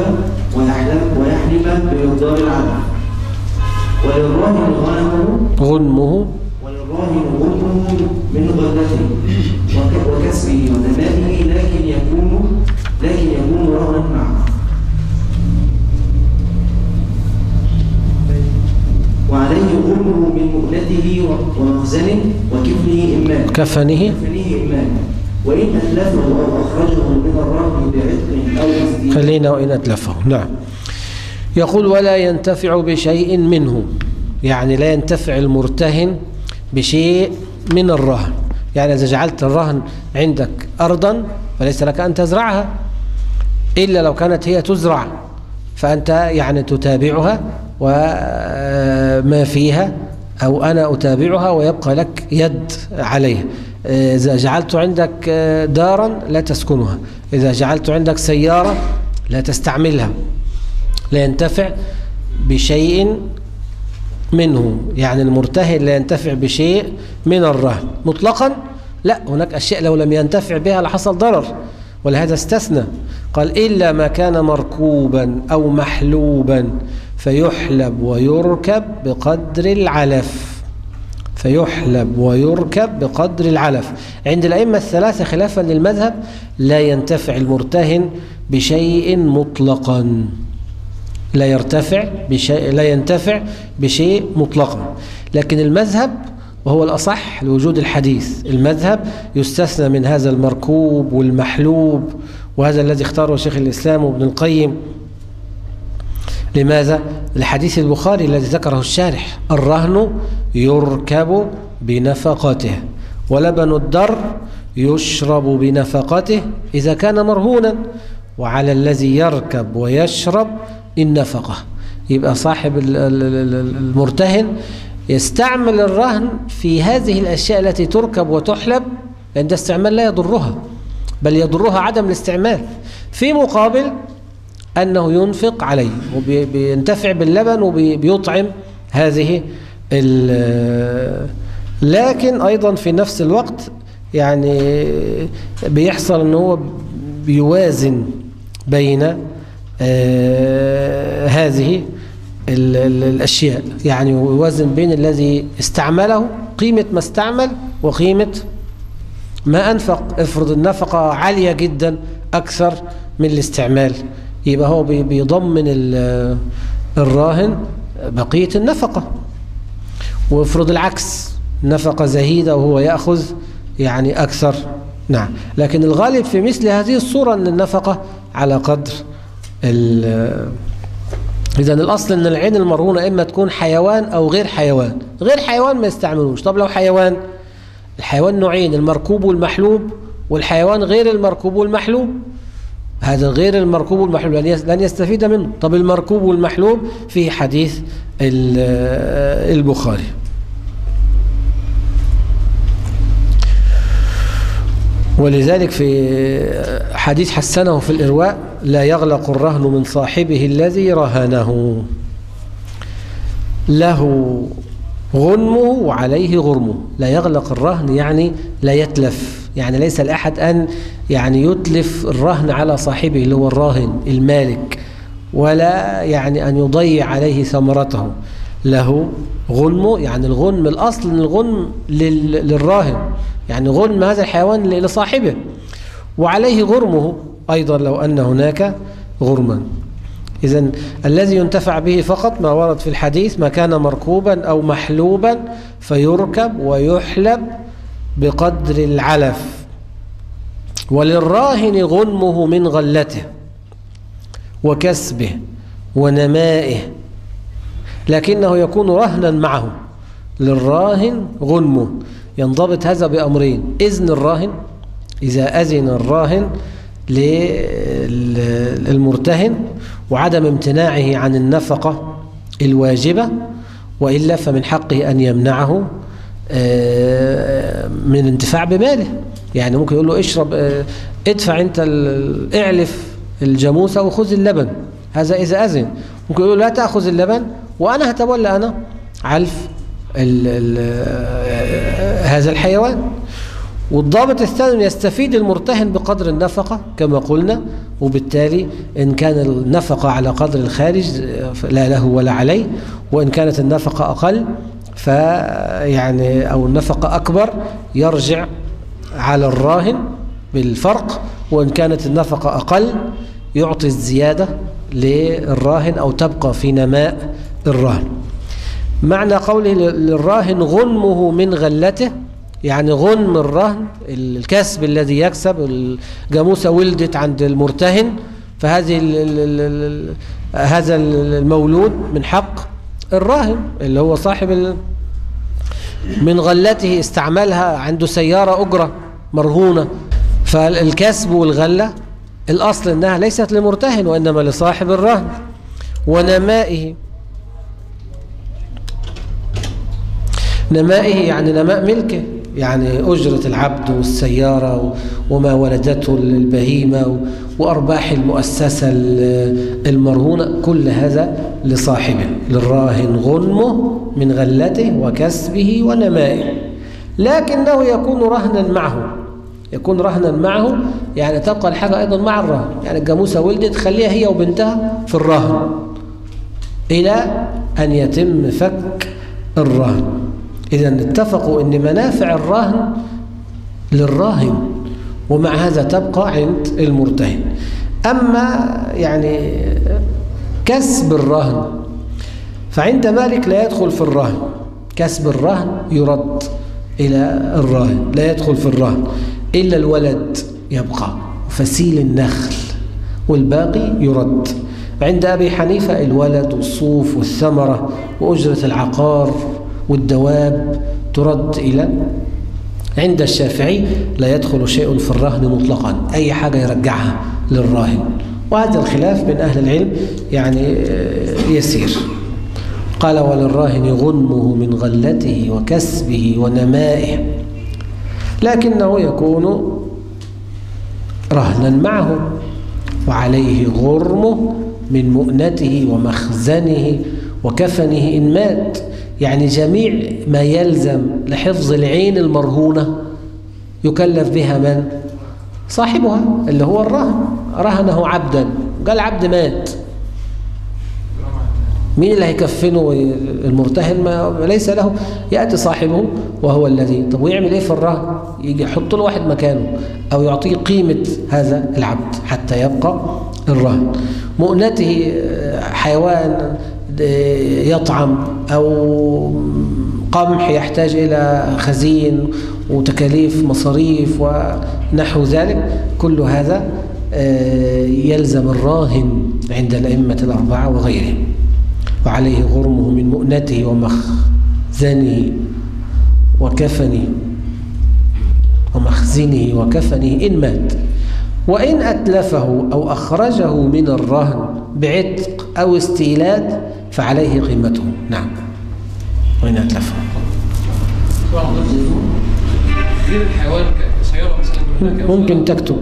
ويحلب بمقدار العدل، وللراهن غنمه والراهن غنمه من غلته وكسبه ونمائه لكن يكون رهنا معه. وعليه غنمه من مؤنته ومخزنه وكفنه كفنه إمامه وإن أتلفه أو أخرجه من الرهن بعتق أو مسدين. خلينا وإن أتلفه. نعم. يقول ولا ينتفع بشيء منه، يعني لا ينتفع المرتهن بشيء من الرهن. يعني إذا جعلت الرهن عندك أرضا فليس لك أن تزرعها إلا لو كانت هي تزرع، فأنت يعني تتابعها وما فيها، أو أنا أتابعها ويبقى لك يد عليها. إذا جعلت عندك دارا لا تسكنها، إذا جعلت عندك سيارة لا تستعملها. لا ينتفع بشيء منه، يعني المرتهن لا ينتفع بشيء من الرهن مطلقا. لا، هناك أشياء لو لم ينتفع بها لحصل ضرر، ولهذا استثنى قال إلا ما كان مركوبا أو محلوبا فيحلب ويركب بقدر العلف. فيحلب ويركب بقدر العلف. عند الأئمة الثلاثة خلافا للمذهب لا ينتفع المرتهن بشيء مطلقا، لا ينتفع بشيء مطلقا. لكن المذهب وهو الأصح لوجود الحديث، المذهب يستثنى من هذا المركوب والمحلوب، وهذا الذي اختاره شيخ الإسلام وابن القيم. لماذا؟ لحديث البخاري الذي ذكره الشارح: الرهن يركب بنفقته ولبن الدر يشرب بنفقته إذا كان مرهونا، وعلى الذي يركب ويشرب النفقة. يبقى صاحب المرتهن يستعمل الرهن في هذه الأشياء التي تركب وتحلب، لأن ده استعمال لا يضرها، بل يضرها عدم الاستعمال، في مقابل أنه ينفق عليه وبينتفع باللبن وبيطعم هذه. لكن أيضا في نفس الوقت يعني بيحصل أنه بيوازن بين هذه الأشياء، يعني يوازن بين الذي استعمله، قيمة ما استعمل وقيمة ما أنفق. افرض النفقة عالية جدا أكثر من الاستعمال، يبقى هو بيضمن الراهن بقية النفقة. وافرض العكس، نفقة زهيدة وهو يأخذ يعني أكثر. نعم. لكن الغالب في مثل هذه الصورة أن النفقة على قدر إذن الأصل أن العين المرهونة إما تكون حيوان أو غير حيوان. غير حيوان ما يستعملوش. طب لو حيوان، الحيوان نوعين: المركوب والمحلوب، والحيوان غير المركوب والمحلوب. هذا غير المركوب والمحلوب لن يستفيد منه. طب المركوب والمحلوب في حديث البخاري. ولذلك في حديث حسنه في الإرواء: لا يغلق الرهن من صاحبه الذي رهنه، له غنمه وعليه غرمه. لا يغلق الرهن يعني لا يتلف، يعني ليس لأحد أن يعني يتلف الرهن على صاحبه اللي هو الراهن المالك، ولا يعني أن يضيع عليه ثمرته. له غنمه، يعني الغنم الأصل أن الغنم للراهن، يعني غنم هذا الحيوان لصاحبه، وعليه غرمه أيضا لو أن هناك غرما. إذن الذي ينتفع به فقط ما ورد في الحديث: ما كان مركوبا أو محلوبا فيركب ويحلب بقدر العلف. وللراهن غنمه من غلته وكسبه ونمائه، لكنه يكون رهنا معه. للراهن غنمه، ينضبط هذا بأمرين: إذن الراهن، إذا أذن الراهن للمرتهن، وعدم امتناعه عن النفقة الواجبة، وإلا فمن حقه أن يمنعه من الانتفاع بماله. يعني ممكن يقول له: اشرب، ادفع أنت، اعلف الجاموسة وخذ اللبن. هذا إذا أذن. ممكن يقول له: لا تأخذ اللبن وأنا هتولى أنا علف هذا الحيوان. والضابط الثاني يستفيد المرتهن بقدر النفقة كما قلنا، وبالتالي إن كان النفقة على قدر الخارج لا له ولا عليه، وإن كانت النفقة أقل فيعني أو النفقة أكبر يرجع على الراهن بالفرق، وإن كانت النفقة أقل يعطي الزيادة للراهن أو تبقى في نماء الراهن. معنى قوله للراهن غنمه من غلته، يعني غنم الرهن الكسب الذي يكسب. الجاموسة ولدت عند المرتهن، فهذه هذا المولود من حق الراهن اللي هو صاحب من غلته، استعملها عنده سيارة أجرة مرهونة. فالكسب والغلة الأصل أنها ليست لمرتهن وإنما لصاحب الرهن. ونمائه، نمائه يعني نماء ملكه، يعني أجرة العبد والسيارة وما ولدته البهيمة وأرباح المؤسسة المرهونة، كل هذا لصاحبه. للراهن غنمه من غلته وكسبه ونمائه، لكنه يكون رهنا معه. يكون رهنا معه يعني تبقى الحاجة أيضا مع الرهن. يعني الجاموسة ولدت خليها هي وبنتها في الرهن إلى أن يتم فك الرهن. إذن اتفقوا أن منافع الرهن للراهن، ومع هذا تبقى عند المرتهن. أما يعني كسب الرهن فعند مالك لا يدخل في الرهن. كسب الرهن يرد إلى الراهن، لا يدخل في الرهن إلا الولد يبقى، فسيل النخل والباقي يرد. عند أبي حنيفة الولد والصوف والثمرة وأجرة العقار والدواب ترد إلى. عند الشافعي لا يدخل شيء في الرهن مطلقا، أي حاجة يرجعها للراهن. وهذا الخلاف بين أهل العلم يعني يسير. قال وللراهن غنمه من غلته وكسبه ونمائه، لكنه يكون رهنا معه وعليه غرمه من مؤنته ومخزنه وكفنه إن مات. يعني جميع ما يلزم لحفظ العين المرهونة يكلف بها من؟ صاحبها اللي هو الرهن. رهنه عبدا، قال عبد مات، مين اللي هيكفنه؟ المرتهن ما ليس له، يأتي صاحبه وهو الذي. طب ويعمل ايه في الرهن؟ يجي يحط له واحد مكانه أو يعطيه قيمة هذا العبد حتى يبقى الرهن. مؤنته حيوان يطعم أو قمح يحتاج إلى خزين وتكاليف مصاريف ونحو ذلك، كل هذا يلزم الراهن عند الأئمة الأربعة وغيرهم. وعليه غرمه من مؤنته ومخزنه وكفنه إن مات. وإن أتلفه أو أخرجه من الرهن بعتق أو استيلاد فعليه قيمته. نعم. وإن أتلفه غير الحيوان كسيارة مثلا ممكن تكتب.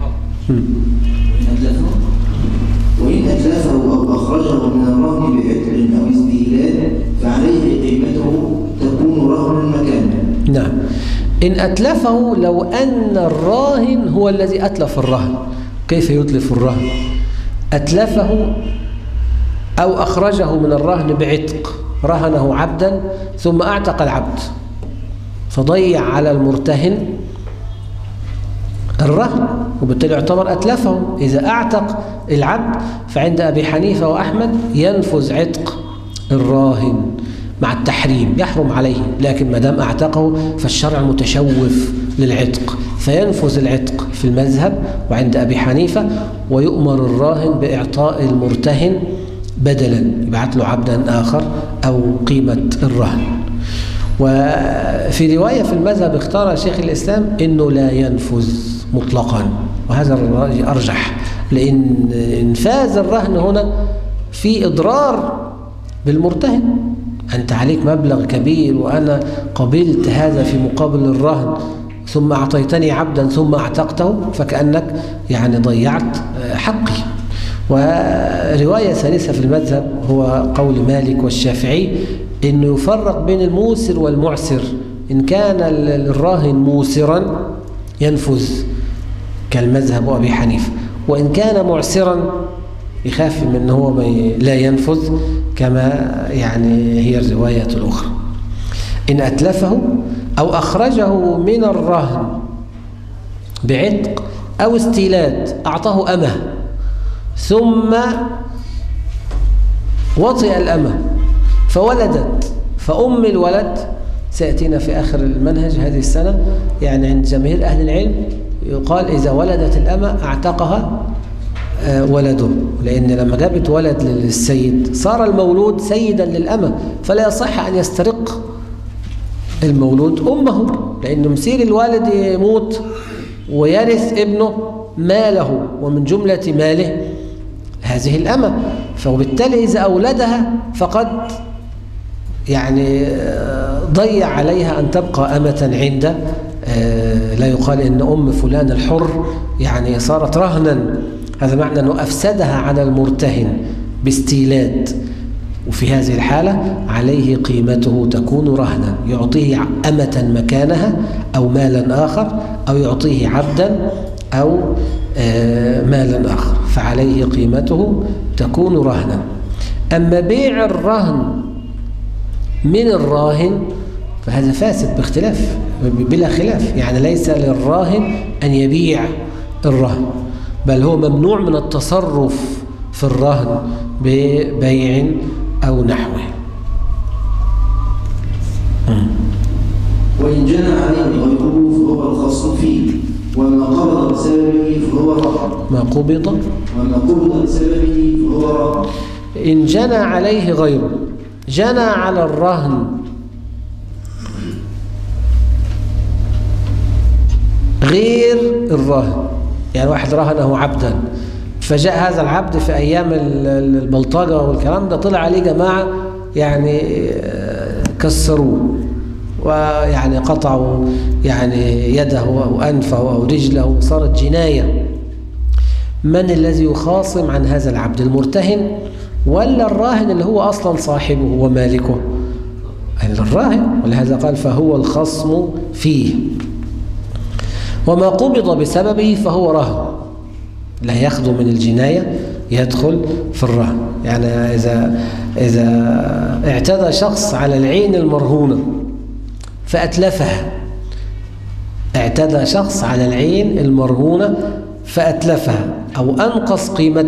وإن أتلفه أو أخرجه من الرهن بعتق أو استيلاد فعليه قيمته تكون رهن مكانه. نعم. إن أتلفه، لو أن الراهن هو الذي أتلف الرهن. كيف يتلف الرهن؟ أتلفه أو أخرجه من الرهن بعتق، رهنه عبدا ثم أعتق العبد فضيع على المرتهن الرهن، وبالتالي يعتبر أتلفه. إذا أعتق العبد فعند أبي حنيفة وأحمد ينفذ عتق الراهن مع التحريم، يحرم عليه، لكن ما دام أعتقه فالشرع متشوف للعتق فينفذ العتق في المذهب وعند أبي حنيفة، ويؤمر الراهن بإعطاء المرتهن بدلا، يبعث له عبدا آخر أو قيمة الرهن. وفي رواية في المذهب اختار شيخ الإسلام أنه لا ينفذ مطلقا، وهذا الرأي أرجح، لأن إنفاذ الرهن هنا في إضرار بالمرتهن. أنت عليك مبلغ كبير وأنا قبلت هذا في مقابل الرهن ثم أعطيتني عبدا ثم أعتقته، فكأنك يعني ضيعت حقي. ورواية ثالثة في المذهب هو قول مالك والشافعي أنه يفرق بين الموسر والمعسر. إن كان الراهن موسرا ينفذ كالمذهب أبي حنيفة، وإن كان معسرا يخاف من هو لا ينفذ كما يعني هي الرواية الأخرى. إن أتلفه أو أخرجه من الرهن بعتق أو استيلاد، أعطاه أمه ثم وطئ الأمة فولدت، فأم الولد سيأتينا في آخر المنهج هذه السنة، يعني عند جماهير أهل العلم يقال إذا ولدت الأمة أعتقها ولده، لأن لما جابت ولد للسيد صار المولود سيدا للأمة، فلا يصح أن يسترق المولود أمه، لأن مسير الوالد يموت ويرث ابنه ماله، ومن جملة ماله هذه الأمة، فبالتالي إذا أولدها فقد يعني ضيع عليها أن تبقى أمة عنده. لا يقال إن أم فلان الحر يعني صارت رهنا، هذا معنى أنه أفسدها على المرتهن باستيلاد، وفي هذه الحالة عليه قيمته تكون رهنا، يعطيه أمة مكانها أو مالا آخر، أو يعطيه عبدا أو مالا آخر، فعليه قيمته تكون رهنا. أما بيع الرهن من الراهن فهذا فاسد باختلاف بلا خلاف، يعني ليس للراهن أن يبيع الرهن، بل هو ممنوع من التصرف في الرهن ببيع أو نحوه. وإن جنى عليه غيره فهو الخاص فيه، وما قبض بسببه فهو رهن. ما قبض بسببه فهو رهن. إن جنى عليه غيره، جنى على الرهن غير الراهن، يعني واحد رهنه عبدا، فجاء هذا العبد في أيام البلطجة والكلام ده، طلع عليه جماعة يعني كسروه، ويعني قطعوا يعني يده أو أنفه أو رجله، صارت جناية. من الذي يخاصم عن هذا العبد؟ المرتهن ولا الراهن اللي هو أصلا صاحبه ومالكه؟ الراهن، ولهذا قال فهو الخصم فيه. وما قبض بسببه فهو رهن، لا يخدو من الجناية يدخل في الرهن. يعني إذا اعتدى شخص على العين المرهونة فأتلفها، اعتدى شخص على العين المرهونة فأتلفها أو أنقص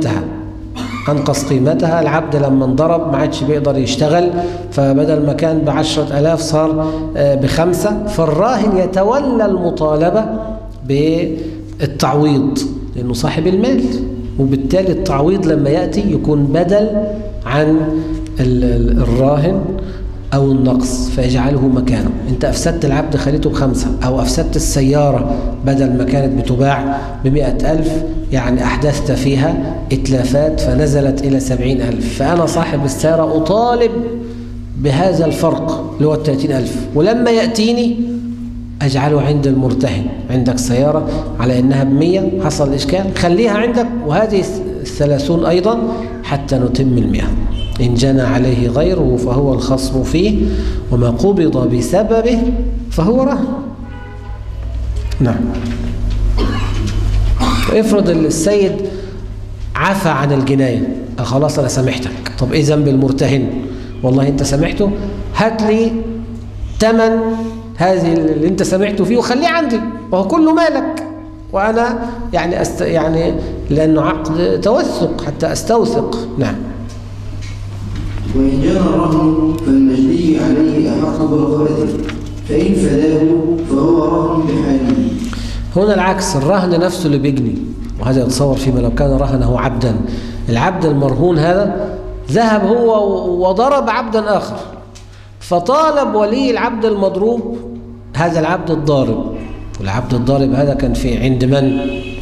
قيمتها، العبد لما انضرب ما عادش بيقدر يشتغل، فبدل ما كان ب10,000 صار ب5، فالراهن يتولى المطالبة بالتعويض لأنه صاحب المال، وبالتالي التعويض لما يأتي يكون بدل عن الراهن أو النقص فيجعله مكانه. أنت أفسدت العبد خليته ب5، أو أفسدت السيارة بدل ما كانت بتباع ب100,000 يعني أحدثت فيها إتلافات فنزلت إلى 70,000، فأنا صاحب السيارة أطالب بهذا الفرق اللي هو 30,000، ولما يأتيني أجعله عند المرتهن. عندك سيارة على إنها ب100، حصل إشكال خليها عندك، وهذه 30 أيضا حتى نتم 100. إن جنى عليه غيره فهو الخصم فيه، وما قبض بسببه فهو رهن. نعم. افرض السيد عفى عن الجناية، خلاص أنا سامحتك، طب إيه ذنب المرتهن؟ والله أنت سامحته، هات لي ثمن هذه اللي أنت سامحته فيه وخليه عندي، وهو كله مالك، وأنا يعني لأنه عقد توثق حتى أستوثق. نعم. وإن جنى الرهن فالمجني عليه أحق برغبته، فإن فداه فهو رهن بحاله. هنا العكس، الرهن نفسه اللي بيجني، وهذا يتصور فيما لو كان رهنه عبدا، العبد المرهون هذا ذهب هو وضرب عبدا آخر، فطالب ولي العبد المضروب هذا العبد الضارب، والعبد الضارب هذا كان في عند من؟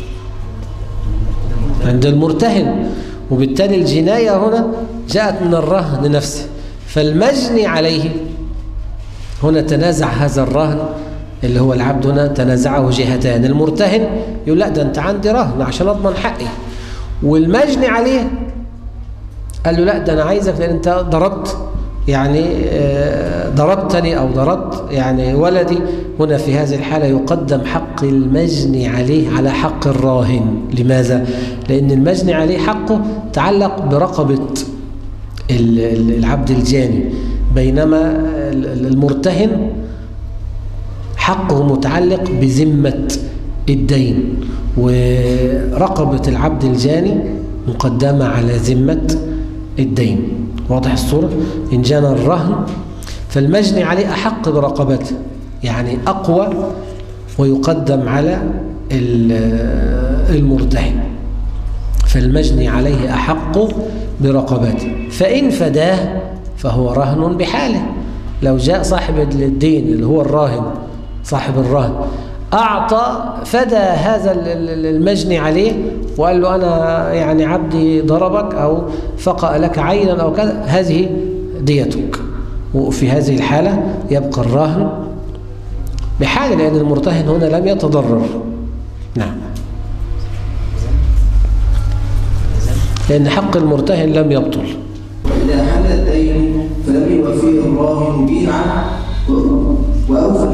عند المرتهن، وبالتالي الجناية هنا جاءت من الرهن نفسه، فالمجني عليه هنا تنازع هذا الرهن اللي هو العبد، هنا تنازعه جهتان، المرتهن يقول لا ده انت عندي رهن عشان اضمن حقي، والمجني عليه قال له لا ده انا عايزك لان انت ضربت يعني ضربتني او ضربت يعني ولدي. هنا في هذه الحالة يقدم حق المجني عليه على حق الراهن. لماذا؟ لأن المجني عليه حقه تعلق برقبة العبد الجاني، بينما المرتهن حقه متعلق بذمة الدين، ورقبة العبد الجاني مقدمة على ذمة الدين. واضح الصورة؟ إن جنى الرهن فالمجني عليه أحق برقبته، يعني أقوى ويقدم على المرتهن، فالمجني عليه أحق برقبته. فإن فداه فهو رهن بحاله. لو جاء صاحب الدين اللي هو الراهن صاحب الرهن أعطى فدى هذا المجني عليه وقال له أنا يعني عبدي ضربك أو فقأ لك عينا أو كذا، هذه ديتك. وفي هذه الحالة يبقى الراهن بحاله، لأن المرتهن هنا لم يتضرر. نعم، لأن حق المرتهن لم يبطل. وإذا حل الدين فلم يوفيه الراهن بيعا وأوفي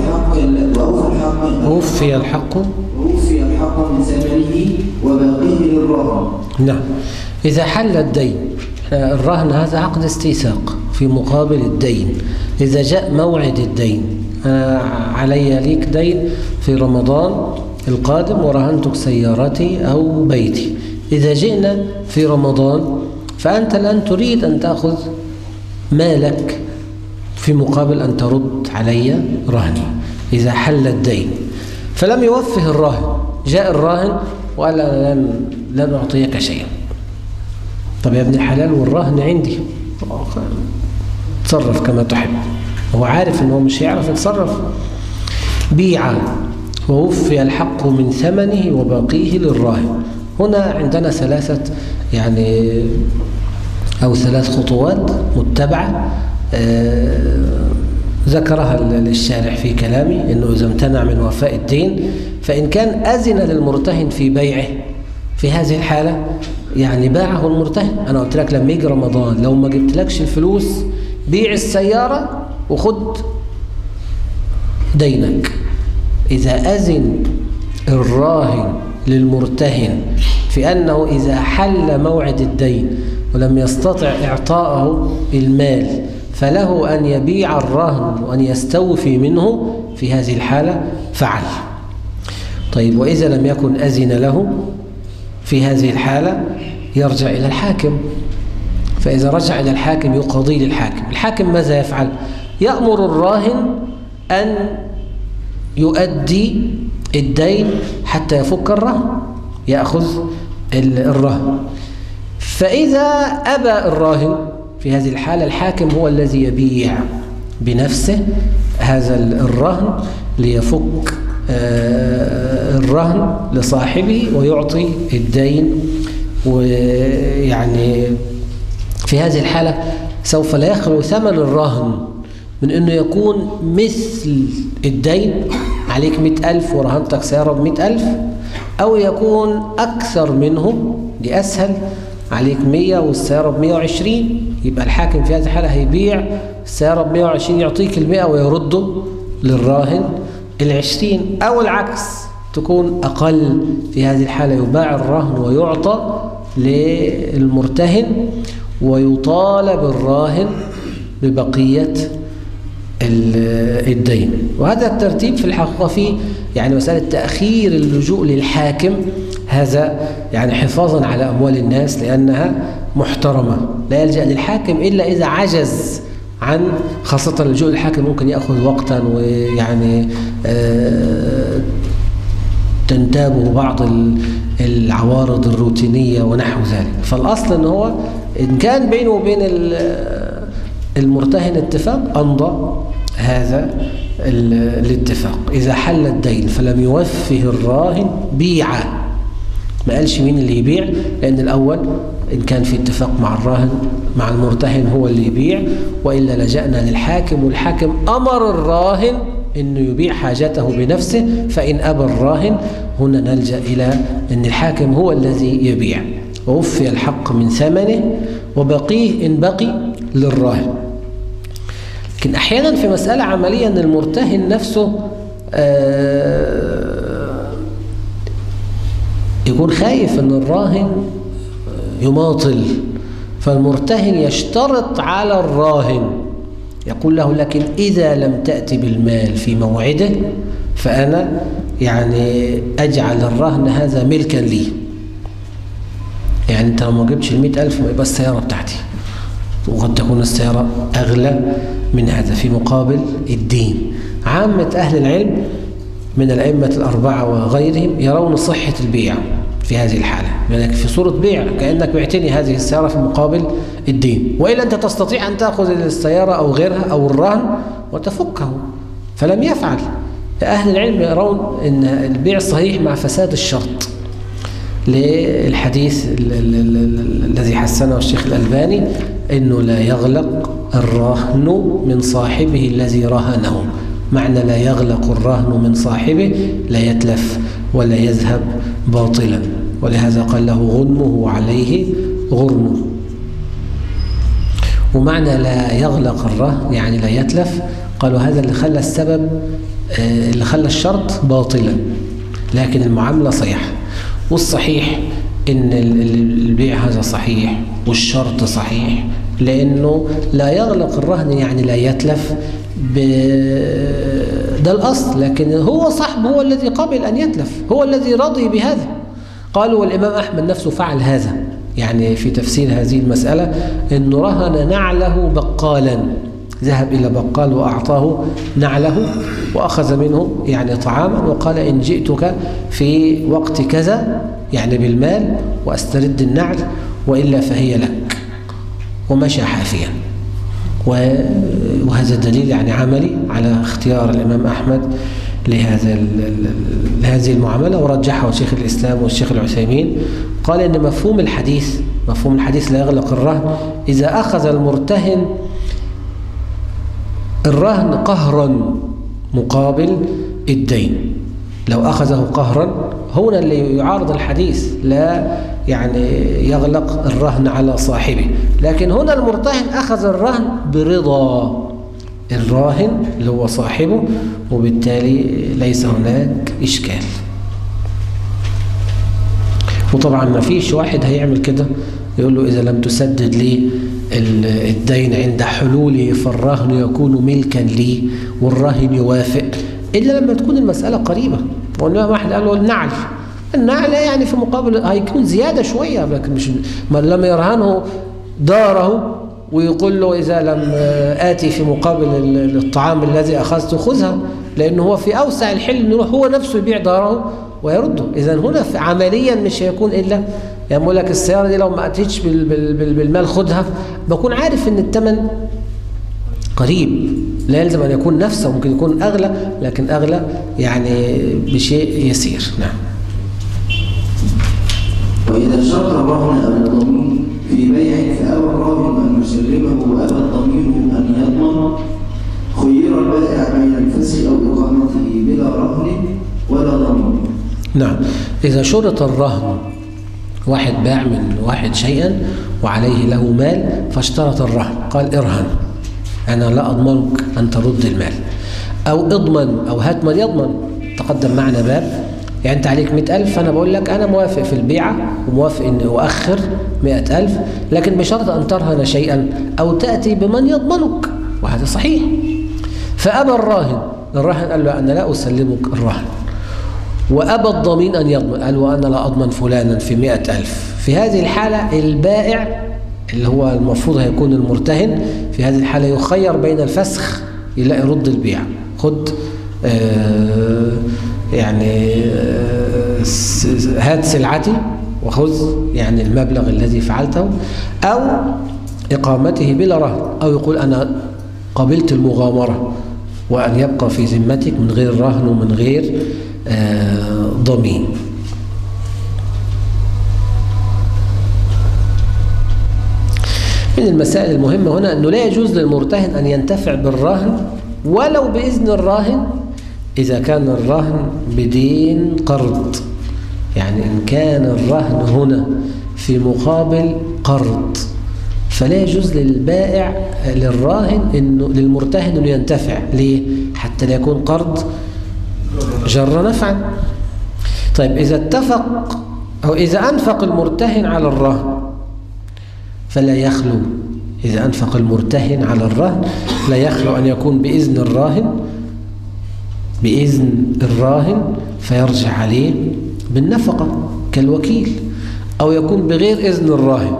الحق من ثمنه وباقيه للراهن. نعم، إذا حل الدين، الرهن هذا عقد استيثاق في مقابل الدين. إذا جاء موعد الدين، أنا علي ليك دين في رمضان القادم ورهنتك سيارتي أو بيتي. إذا جئنا في رمضان فأنت الآن تريد أن تأخذ مالك في مقابل أن ترد علي رهني. إذا حل الدين فلم يوفه الراهن، جاء الراهن وقال أنا لن أعطيك شيئا. طب يا ابن الحلال والرهن عندي، تصرف كما تحب. هو عارف أنه مش هيعرف يتصرف. بيع ووفي الحق من ثمنه وباقيه للراهن. هنا عندنا ثلاث خطوات متبعة ذكرها الشارح في كلامي، أنه إذا امتنع من وفاء الدين فإن كان أذن للمرتهن في بيعه، في هذه الحالة يعني باعه المرتهن. أنا قلت لك لما يجي رمضان لو ما جبتلكش الفلوس بيع السيارة وخد دينك. إذا أذن الراهن للمرتهن في أنه إذا حل موعد الدين ولم يستطع إعطاءه المال فله أن يبيع الرهن وأن يستوفي منه، في هذه الحالة فعل. طيب، وإذا لم يكن أذن له في هذه الحالة يرجع إلى الحاكم. فإذا رجع إلى الحاكم يقاضي للحاكم. الحاكم ماذا يفعل؟ يأمر الراهن أن يؤدي الدين حتى يفك الرهن، يأخذ الرهن. فإذا أبى الراهن في هذه الحالة الحاكم هو الذي يبيع بنفسه هذا الرهن ليفك الرهن لصاحبه ويعطي الدين. ويعني في هذه الحالة سوف لا يخلو ثمن الرهن من أنه يكون مثل الدين، عليك 100,000 ورهنتك سيارة ب100,000، أو يكون أكثر منه، دي أسهل، عليك 100 والسيارة ب120. يبقى الحاكم في هذه الحالة هيبيع السيارة ب120 يعطيك 100 ويرده للراهن 20. أو العكس، تكون أقل، في هذه الحالة يباع الرهن ويعطى للمرتهن ويطالب الراهن ببقية الدين. وهذا الترتيب في الحقيقة فيه يعني مسألة تأخير اللجوء للحاكم، هذا يعني حفاظا على أموال الناس لأنها محترمة. لا يلجأ للحاكم إلا إذا عجز عن، خاصة اللجوء للحاكم ممكن يأخذ وقتا ويعني تنتابه بعض العوارض الروتينية ونحو ذلك. فالأصل أنه هو إن كان بينه وبين المرتهن اتفاق أمضى هذا الاتفاق. إذا حل الدين فلم يوفه الراهن بيع، ما قالش مين اللي يبيع، لأن الأول إن كان في اتفاق مع الراهن مع المرتهن هو اللي يبيع، وإلا لجأنا للحاكم والحاكم أمر الراهن أنه يبيع حاجته بنفسه. فإن أبى الراهن هنا نلجأ إلى أن الحاكم هو الذي يبيع، ووفي الحق من ثمنه وبقيه إن بقي للراهن. لكن أحيانا في مسألة عملية أن المرتهن نفسه يكون خايف أن الراهن يماطل، فالمرتهن يشترط على الراهن يقول له لكن إذا لم تأتي بالمال في موعده فأنا يعني أجعل الرهن هذا ملكا لي. يعني أنت لو ما جبتش 100,000 ما يبقى السيارة بتاعتي، وقد تكون السيارة أغلى من هذا في مقابل الدين. عامة أهل العلم من الأئمة الأربعة وغيرهم يرون صحة البيع في هذه الحالة، لأنك في صورة بيع كأنك بعتني هذه السيارة في مقابل الدين، وإلا أنت تستطيع أن تأخذ السيارة أو غيرها أو الرهن وتفكه، فلم يفعل. أهل العلم يرون أن البيع صحيح مع فساد الشرط، للحديث الذي حسنه الشيخ الألباني أنه لا يغلق الرهن من صاحبه الذي رهنه. معنى لا يغلق الرهن من صاحبه لا يتلف ولا يذهب باطلا، ولهذا قال له غنمه عليه غرمه. ومعنى لا يغلق الرهن يعني لا يتلف، قالوا هذا اللي خلى السبب اللي خلى الشرط باطلا، لكن المعاملة صحيحة. والصحيح إن البيع هذا صحيح والشرط صحيح، لأنه لا يغلق الرهن يعني لا يتلف ده الأصل، لكن هو صاحبه هو الذي قبل أن يتلف، هو الذي رضي بهذا. قالوا والإمام أحمد نفسه فعل هذا، يعني في تفسير هذه المسألة أنه رهن نعله بقالا، ذهب إلى بقال وأعطاه نعله وأخذ منه يعني طعاما، وقال إن جئتك في وقت كذا يعني بالمال وأسترد النعل وإلا فهي لك، ومشى حافيا. وهذا دليل يعني عملي على اختيار الإمام أحمد لهذه المعاملة، ورجحه شيخ الإسلام والشيخ العثيمين. قال إن مفهوم الحديث لا يغلق الرهن إذا أخذ المرتهن الرهن قهرا مقابل الدين. لو أخذه قهرا هنا اللي يعارض الحديث، لا يعني يغلق الرهن على صاحبه، لكن هنا المرتهن أخذ الرهن برضا الراهن اللي هو صاحبه، وبالتالي ليس هناك إشكال. وطبعا ما فيش واحد هيعمل كده يقول له إذا لم تسدد لي الدين عند حلوله فالرهن يكون ملكا لي، والراهن يوافق، إلا لما تكون المسألة قريبة. والإمام أحمد قال له النعل يعني في مقابل هيكون زيادة شوية، لكن مش لما يرهنه داره ويقول له إذا لم آتي في مقابل الطعام الذي أخذته خذها، لأنه هو في أوسع الحل أنه يروح هو نفسه يبيع داره ويرده. إذا هنا عمليا مش هيكون إلا يعني بقول لك السيارة دي لو ما أتيتش بالمال خدها، بكون عارف أن الثمن قريب، لا يلزم أن يكون نفسه، ممكن يكون أغلى، لكن أغلى يعني بشيء يسير. نعم. وإذا اشترط الرهن أو الضمين في بيع فأبى الراهن أن يسلمه وأبى الضمين أن يضمن، خير البائع بين الفسخ أو إقامته بلا رهن ولا ضمين. نعم. إذا شرط الرهن، واحد باع من واحد شيئا وعليه له مال فاشترط الرهن، قال ارهن أنا لا أضمنك أن ترد المال، أو اضمن أو هات من يضمن. تقدم معنا باب يعني أنت عليك 100,000 فأنا بقول لك أنا موافق في البيعة وموافق أن أؤخر 100,000، لكن بشرط أن ترهن شيئا أو تأتي بمن يضمنك، وهذا صحيح. فأبى الراهن قال له أنا لا أسلمك الرهن، وأبى الضمين أن يضمن، قال وأنا لا أضمن فلانا في 100,000. في هذه الحالة البائع اللي هو المفروض هيكون المرتهن في هذه الحالة يخير بين الفسخ، يلاقي رد البيع، خد يعني هات سلعتي وخذ يعني المبلغ الذي فعلته، أو إقامته بلا رهن، أو يقول أنا قبلت المغامرة وأن يبقى في ذمتك من غير رهن ومن غير ضمين. من المسائل المهمة هنا أنه لا يجوز للمرتهن أن ينتفع بالرهن ولو بإذن الراهن إذا كان الرهن بدين قرض. يعني إن كان الرهن هنا في مقابل قرض فلا يجوز للبائع للراهن إنه للمرتهن أنه ينتفع. ليه؟ حتى لا يكون قرض جر نفعا. طيب إذا اتفق أو إذا أنفق المرتهن على الرهن فلا يخلو إذا أنفق المرتهن على الرهن لا يخلو أن يكون بإذن الراهن فيرجع عليه بالنفقة كالوكيل، أو يكون بغير إذن الراهن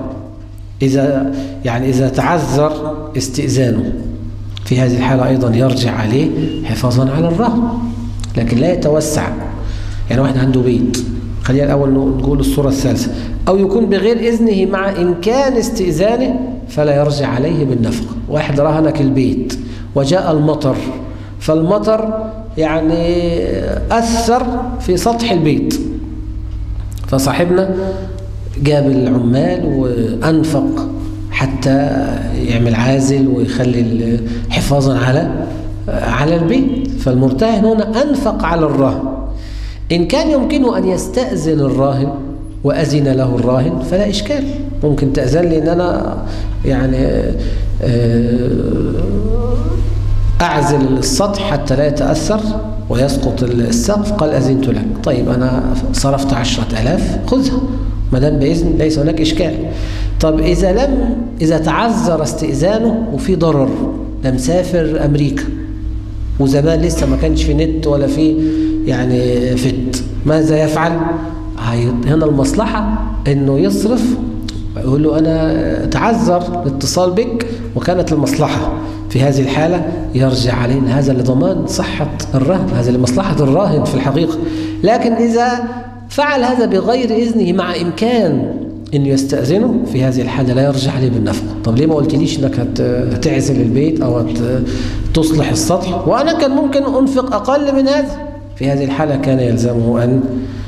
إذا تعذر استئذانه، في هذه الحالة أيضا يرجع عليه حفاظا على الرهن، لكن لا يتوسع. يعني واحد عنده بيت، خلينا الأول نقول الصورة الثالثة، أو يكون بغير إذنه مع إمكان استئذانه فلا يرجع عليه بالنفقة. واحد رهنك البيت وجاء المطر، فالمطر يعني أثر في سطح البيت، فصاحبنا جاب العمال وأنفق حتى يعمل عازل ويخلي حفاظا على البيت، فالمرتهن هنا أنفق على الراهن. إن كان يمكنه أن يستأذن الراهن وأذن له الراهن فلا إشكال، ممكن تأذن لي أن أنا يعني أعزل السطح حتى لا يتأثر ويسقط السقف. قال أذنت لك، طيب أنا صرفت 10,000 خذها ما دام بإذن، ليس هناك إشكال. طب إذا تعذر استئذانه وفي ضرر، ده مسافر أمريكا وزمان لسه ما كانش في نت ولا في يعني فت، ماذا يفعل؟ هنا المصلحة إنه يصرف، يقول له أنا تعذر الاتصال بك وكانت المصلحة، في هذه الحالة يرجع علينا، هذا لضمان صحة الرهن، هذا لمصلحة الراهن في الحقيقة. لكن إذا فعل هذا بغير إذنه مع إمكان أن يستأذنه، في هذه الحالة لا يرجع عليه بالنفقة. طب ليه ما قلتليش أنك هتعزل البيت أو تصلح السطح وأنا كان ممكن أنفق أقل من هذا؟ في هذه الحالة كان يلزمه أن.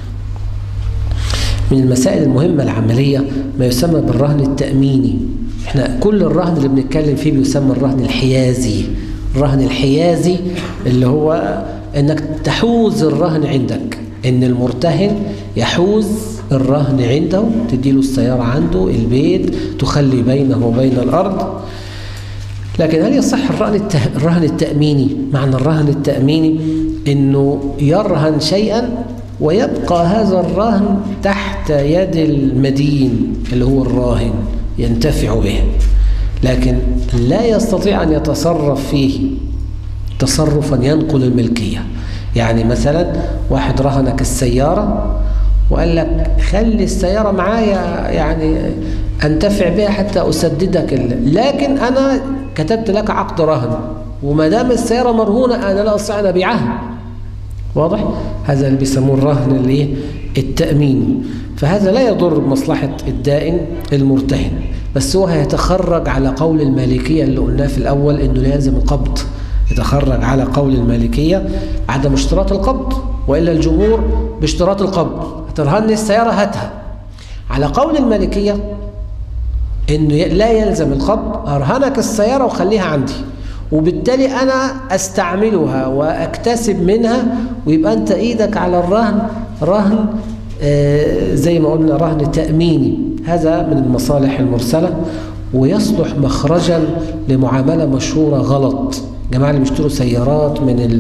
من المسائل المهمة العملية ما يسمى بالرهن التأميني. احنا كل الرهن اللي بنتكلم فيه بيسمى الرهن الحيازي. الرهن الحيازي اللي هو انك تحوز الرهن عندك، ان المرتهن يحوز الرهن عنده، تديله السيارة عنده، البيت، تخلي بينه وبين الأرض. لكن هل يصح الرهن التأميني؟ معنى الرهن التأميني انه يرهن شيئا ويبقى هذا الرهن تحت يد المدين اللي هو الراهن ينتفع به، لكن لا يستطيع أن يتصرف فيه تصرفا ينقل الملكية. يعني مثلا واحد رهنك السيارة وقال لك خلي السيارة معايا يعني أنتفع بها حتى أسددك، لكن أنا كتبت لك عقد رهن وما دام السيارة مرهونة أنا لا أستطيع أن أبيعها. واضح؟ هذا اللي بيسموه الرهن التأميني. فهذا لا يضر بمصلحة الدائن المرتهن، بس هو هيتخرج على قول المالكية اللي قلناه في الأول إنه لازم القبض، يتخرج على قول المالكية عدم اشتراط القبض، وإلا الجمهور باشتراط القبض، هترهني السيارة هاتها. على قول المالكية إنه لا يلزم القبض، أرهنك السيارة وخليها عندي وبالتالي أنا أستعملها وأكتسب منها، ويبقى أنت إيدك على الرهن رهن زي ما قلنا رهن تأميني. هذا من المصالح المرسلة ويصلح مخرجا لمعاملة مشهورة غلط. جماعة اللي بيشتروا سيارات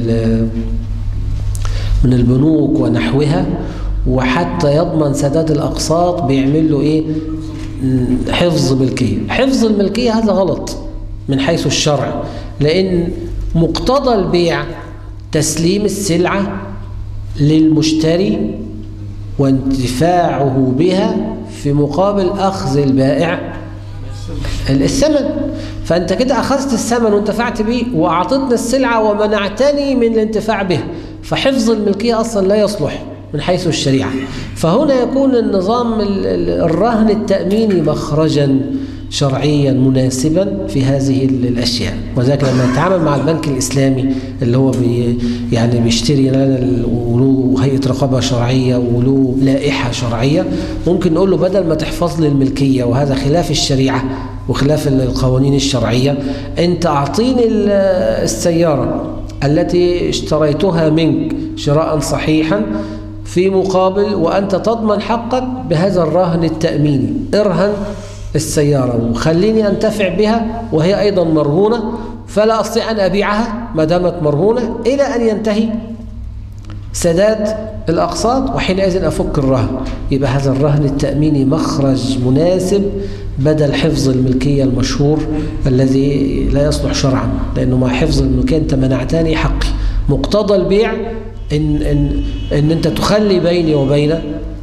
من البنوك ونحوها وحتى يضمن سداد الأقساط بيعمل له إيه؟ حفظ ملكية. حفظ الملكية هذا غلط من حيث الشرع، لأن مقتضى البيع تسليم السلعة للمشتري وانتفاعه بها في مقابل أخذ البائع الثمن. فأنت كده أخذت الثمن وانتفعت به وأعطتنا السلعة ومنعتني من الانتفاع به، فحفظ الملكية أصلا لا يصلح من حيث الشريعة. فهنا يكون النظام الرهن التأميني مخرجا شرعيا مناسبا في هذه الأشياء. وذلك لما نتعامل مع البنك الإسلامي اللي هو يعني بيشتري لنا وله هيئة رقابة شرعية وله لائحة شرعية، ممكن نقول له بدل ما تحفظ لي الملكية وهذا خلاف الشريعة وخلاف القوانين الشرعية، أنت أعطيني السيارة التي اشتريتها منك شراء صحيحا في مقابل وأنت تضمن حقك بهذا الرهن التأميني. ارهن السيارة وخليني أنتفع بها وهي أيضا مرهونة، فلا أستطيع أن أبيعها ما دامت مرهونة إلى أن ينتهي سداد الأقساط وحينئذ أفك الرهن. يبقى هذا الرهن التأميني مخرج مناسب بدل حفظ الملكية المشهور الذي لا يصلح شرعا، لأنه مع حفظ الملكية أنت منعتني حقي. مقتضى البيع إن أنت تخلي بيني وبين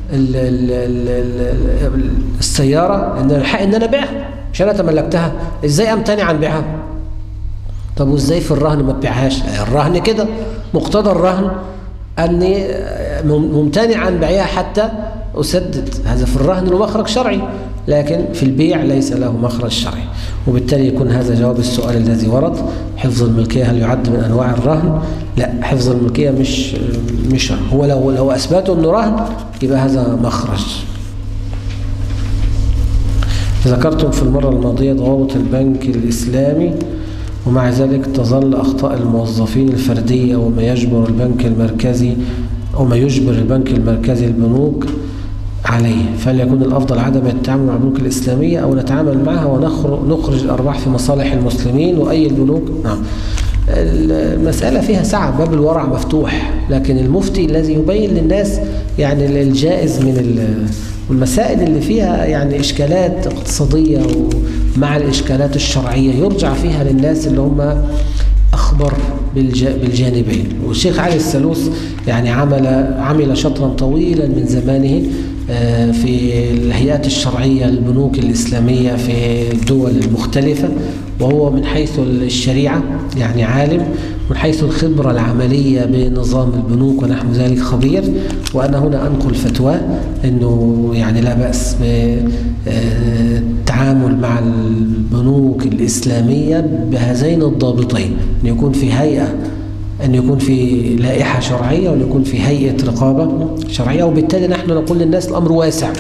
السيارة إن الحق إن أنا بيعها، مش أنا تملكتها، إزاي أمتنع عن بيعها؟ طب وإزاي في الرهن ما تبيعهاش؟ الرهن كده مقتضى الرهن أني ممتنع عن بيعها حتى أسدد. هذا في الرهن له مخرج شرعي، لكن في البيع ليس له مخرج شرعي. وبالتالي يكون هذا جواب السؤال الذي ورد. حفظ الملكية هل يعد من أنواع الرهن؟ لا، حفظ الملكية مش هو لو أثبتوا أنه رهن يبقى هذا مخرج. ذكرتم في المرة الماضية ضوابط البنك الإسلامي، ومع ذلك تظل أخطاء الموظفين الفردية وما يجبر البنك المركزي البنوك عليه. فليكون الأفضل عدم التعامل مع البنوك الإسلامية أو نتعامل معها ونخرج الأرباح في مصالح المسلمين وأي البنوك. نعم، المسألة فيها سعة، باب الورع مفتوح، لكن المفتي الذي يبين للناس يعني الجائز من والمسائل اللي فيها يعني إشكالات اقتصادية ومع الإشكالات الشرعية يرجع فيها للناس اللي هم أخبر بالجانبين. والشيخ علي السلوس يعني عمل شطرا طويلا من زمانه في الهيئات الشرعية البنوك الإسلامية في الدول المختلفة، وهو من حيث الشريعة يعني عالم، من حيث الخبرة العملية بنظام البنوك ونحو ذلك خبير. وأنا هنا أنقل فتوى أنه يعني لا بأس بالتعامل مع البنوك الإسلامية بهذين الضابطين، أن يكون في هيئة، أن يكون في لائحة شرعية، وأن يكون في هيئة رقابة شرعية. وبالتالي نحن نقول للناس الأمر واسع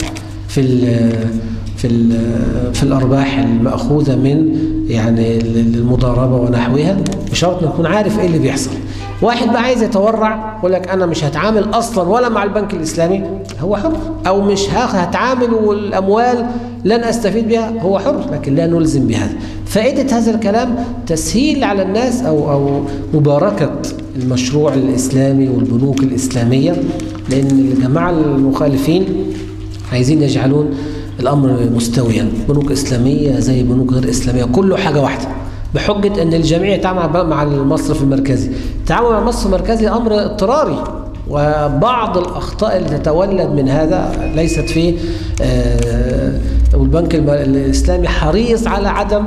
في الأرباح المأخوذة من يعني المضاربة ونحوها، بشرط نكون عارف إيه اللي بيحصل. واحد بقى عايز يتورع يقول لك أنا مش هتعامل أصلا ولا مع البنك الإسلامي، هو حر، أو مش هتعامل والأموال لن أستفيد بها، هو حر، لكن لا نلزم بهذا. فائدة هذا الكلام تسهيل على الناس أو مباركة المشروع الإسلامي والبنوك الإسلامية، لأن الجماعة المخالفين عايزين يجعلون الأمر مستويا، بنوك إسلامية زي بنوك غير إسلامية، كله حاجة واحدة، بحجة أن الجميع يتعامل مع المصرف المركزي. التعامل مع المصرف المركزي أمر اضطراري، وبعض الأخطاء اللي تتولد من هذا ليست فيه، والبنك الإسلامي حريص على عدم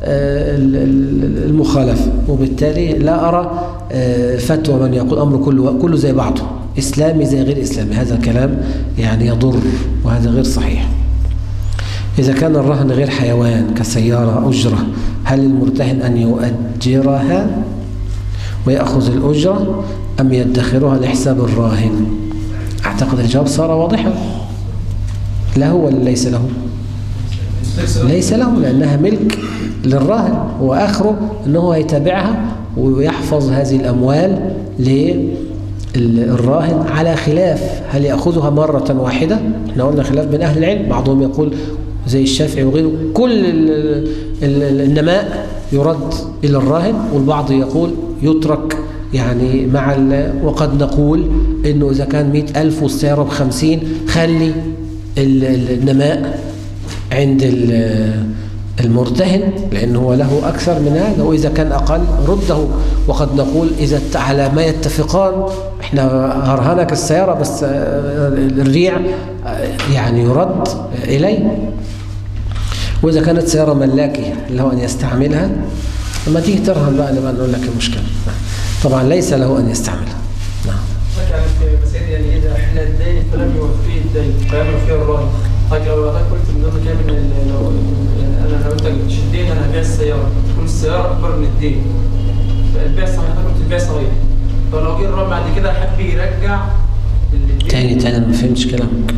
المخالفة. وبالتالي لا أرى فتوى من يقول أمر كله زي بعضه، إسلامي زي غير إسلامي، هذا كلام يعني يضر، وهذا غير صحيح. إذا كان الرهن غير حيوان كسيارة أجرة، هل المرتهن أن يؤجرها ويأخذ الأجرة أم يدخرها لحساب الراهن؟ أعتقد الجواب صار واضحا، له ولا ليس له؟ ليس له، لأنها ملك للراهن، وآخره أنه يتابعها ويحفظ هذه الأموال للراهن، على خلاف هل يأخذها مرة واحدة. احنا قلنا خلاف بين أهل العلم، بعضهم يقول زي الشافعي وغيره كل النماء يرد إلى الراهن، والبعض يقول يترك يعني وقد نقول إنه إذا كان 100,000 والسيارة ب50 خلي النماء عند المرتهن لأنه له أكثر من هذا، وإذا كان أقل رده. وقد نقول إذا على ما يتفقان، إحنا هرهنك السيارة بس الريع يعني يرد إليه. وإذا كانت سيارة ملاكية له أن يستعملها، لما تيجي ترهن بقى نبقى نقول لك المشكلة. طبعا ليس له أن يستعملها. نعم. يعني في مسائل يعني إذا إحنا الدين فلم يوفيه الدين فيعمل فيه الراهن. طيب لو قلت من ضمن كلام لو أنت قلتش الدين أنا هبيع السيارة، تكون السيارة أكبر من الدين، فالبيع صحيح قلت البيع صحيح. فلو جه الراهن بعد كده حب يرجع تاني أنا ما فهمتش كلامك.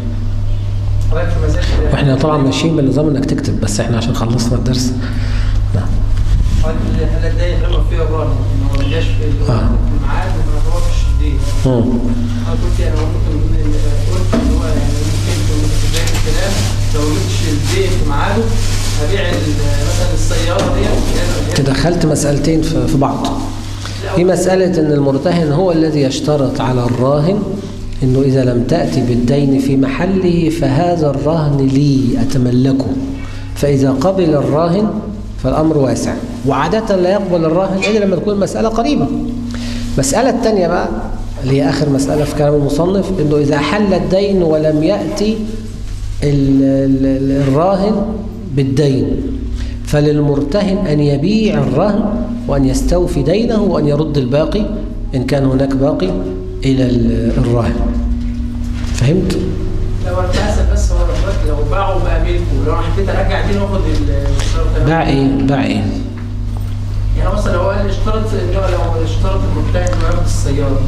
واحنا طبعا ماشيين بالنظام انك تكتب، بس احنا عشان خلصنا الدرس. نعم. هل الدين لما فيه الراهن انه ما جاش في الميعاد وما هوش الدين. انا قلت يعني قلت ان هو يعني ممكن في بدايه الكلام لو جبتش الدين في ميعاده هبيع مثلا السياره دي. تدخلت مسألتين في بعض. في مسألة ان المرتهن هو الذي يشترط على الراهن انه اذا لم تأتي بالدين في محله فهذا الرهن لي اتملكه، فاذا قبل الراهن فالامر واسع، وعادة لا يقبل الراهن الا لما تكون المسألة قريبة. المسألة الثانية بقى اللي هي اخر مسألة في كلام المصنف، انه اذا حل الدين ولم يأتي الراهن بالدين فللمرتهن ان يبيع الرهن وأن يستوفي دينه وأن يرد الباقي إن كان هناك باقي إلى الراهن. فهمت؟ لو ارتحسب بس هو دلوقتي لو باعوا بقى ملكه، لو انا حبيت ارجع دي واخد الشرط. باع ايه؟ باع ايه؟ يعني مثلا لو قال اشترط لو اشترط المرتهن انه ياخد السياره،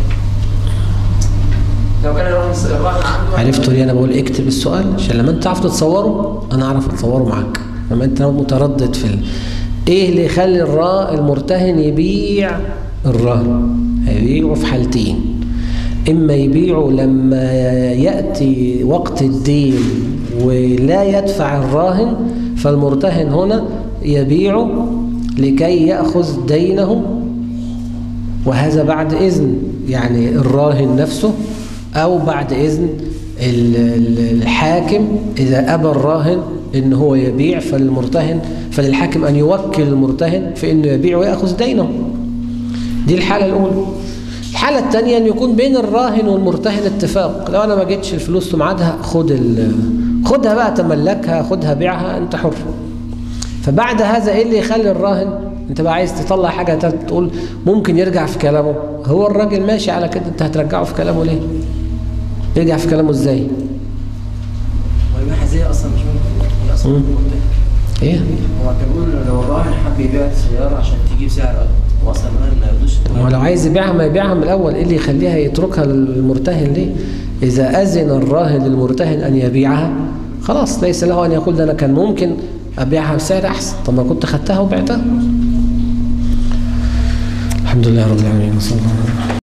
لو كان الراهن عنده. عرفتوا ليه انا بقول اكتب السؤال؟ عشان لما انت تعرف تتصوره انا اعرف اتصوره معاك. لما انت متردد في ايه اللي يخلي المرتهن يبيع الرهن؟ هيبيعه في حالتين، اما يبيعه لما ياتي وقت الدين ولا يدفع الراهن، فالمرتهن هنا يبيعه لكي ياخذ دينه، وهذا بعد اذن يعني الراهن نفسه او بعد اذن الحاكم. اذا ابى الراهن ان هو يبيع فللحاكم ان يوكل المرتهن في انه يبيع وياخذ دينه. دي الحاله الاولى. الحاله الثانيه ان يكون بين الراهن والمرتهن اتفاق، لو انا ما جيتش الفلوس في ميعادها خدها بقى، تملكها، خدها بيعها، انت حر. فبعد هذا ايه اللي يخلي الراهن انت بقى عايز تطلع حاجه تقول ممكن يرجع في كلامه؟ هو الراجل ماشي على كده، انت هترجعه في كلامه ليه؟ يرجع في كلامه ازاي؟ ويبيعها ازاي اصلا؟ مش ممكن اصلا. ايه؟ هو كمان لو الراهن حب يبيع السياره عشان تجيب سعر اكبر، واصلا ما يرضوش. هو لو عايز يبيعها ما يبيعها من الاول، ايه اللي يخليها يتركها للمرتهن ليه؟ اذا اذن الراهن للمرتهن ان يبيعها خلاص ليس له ان يقول ده انا كان ممكن ابيعها بسعر احسن، طب ما كنت خدتها وبعتها. الحمد لله رب العالمين، صلى الله عليه وسلم.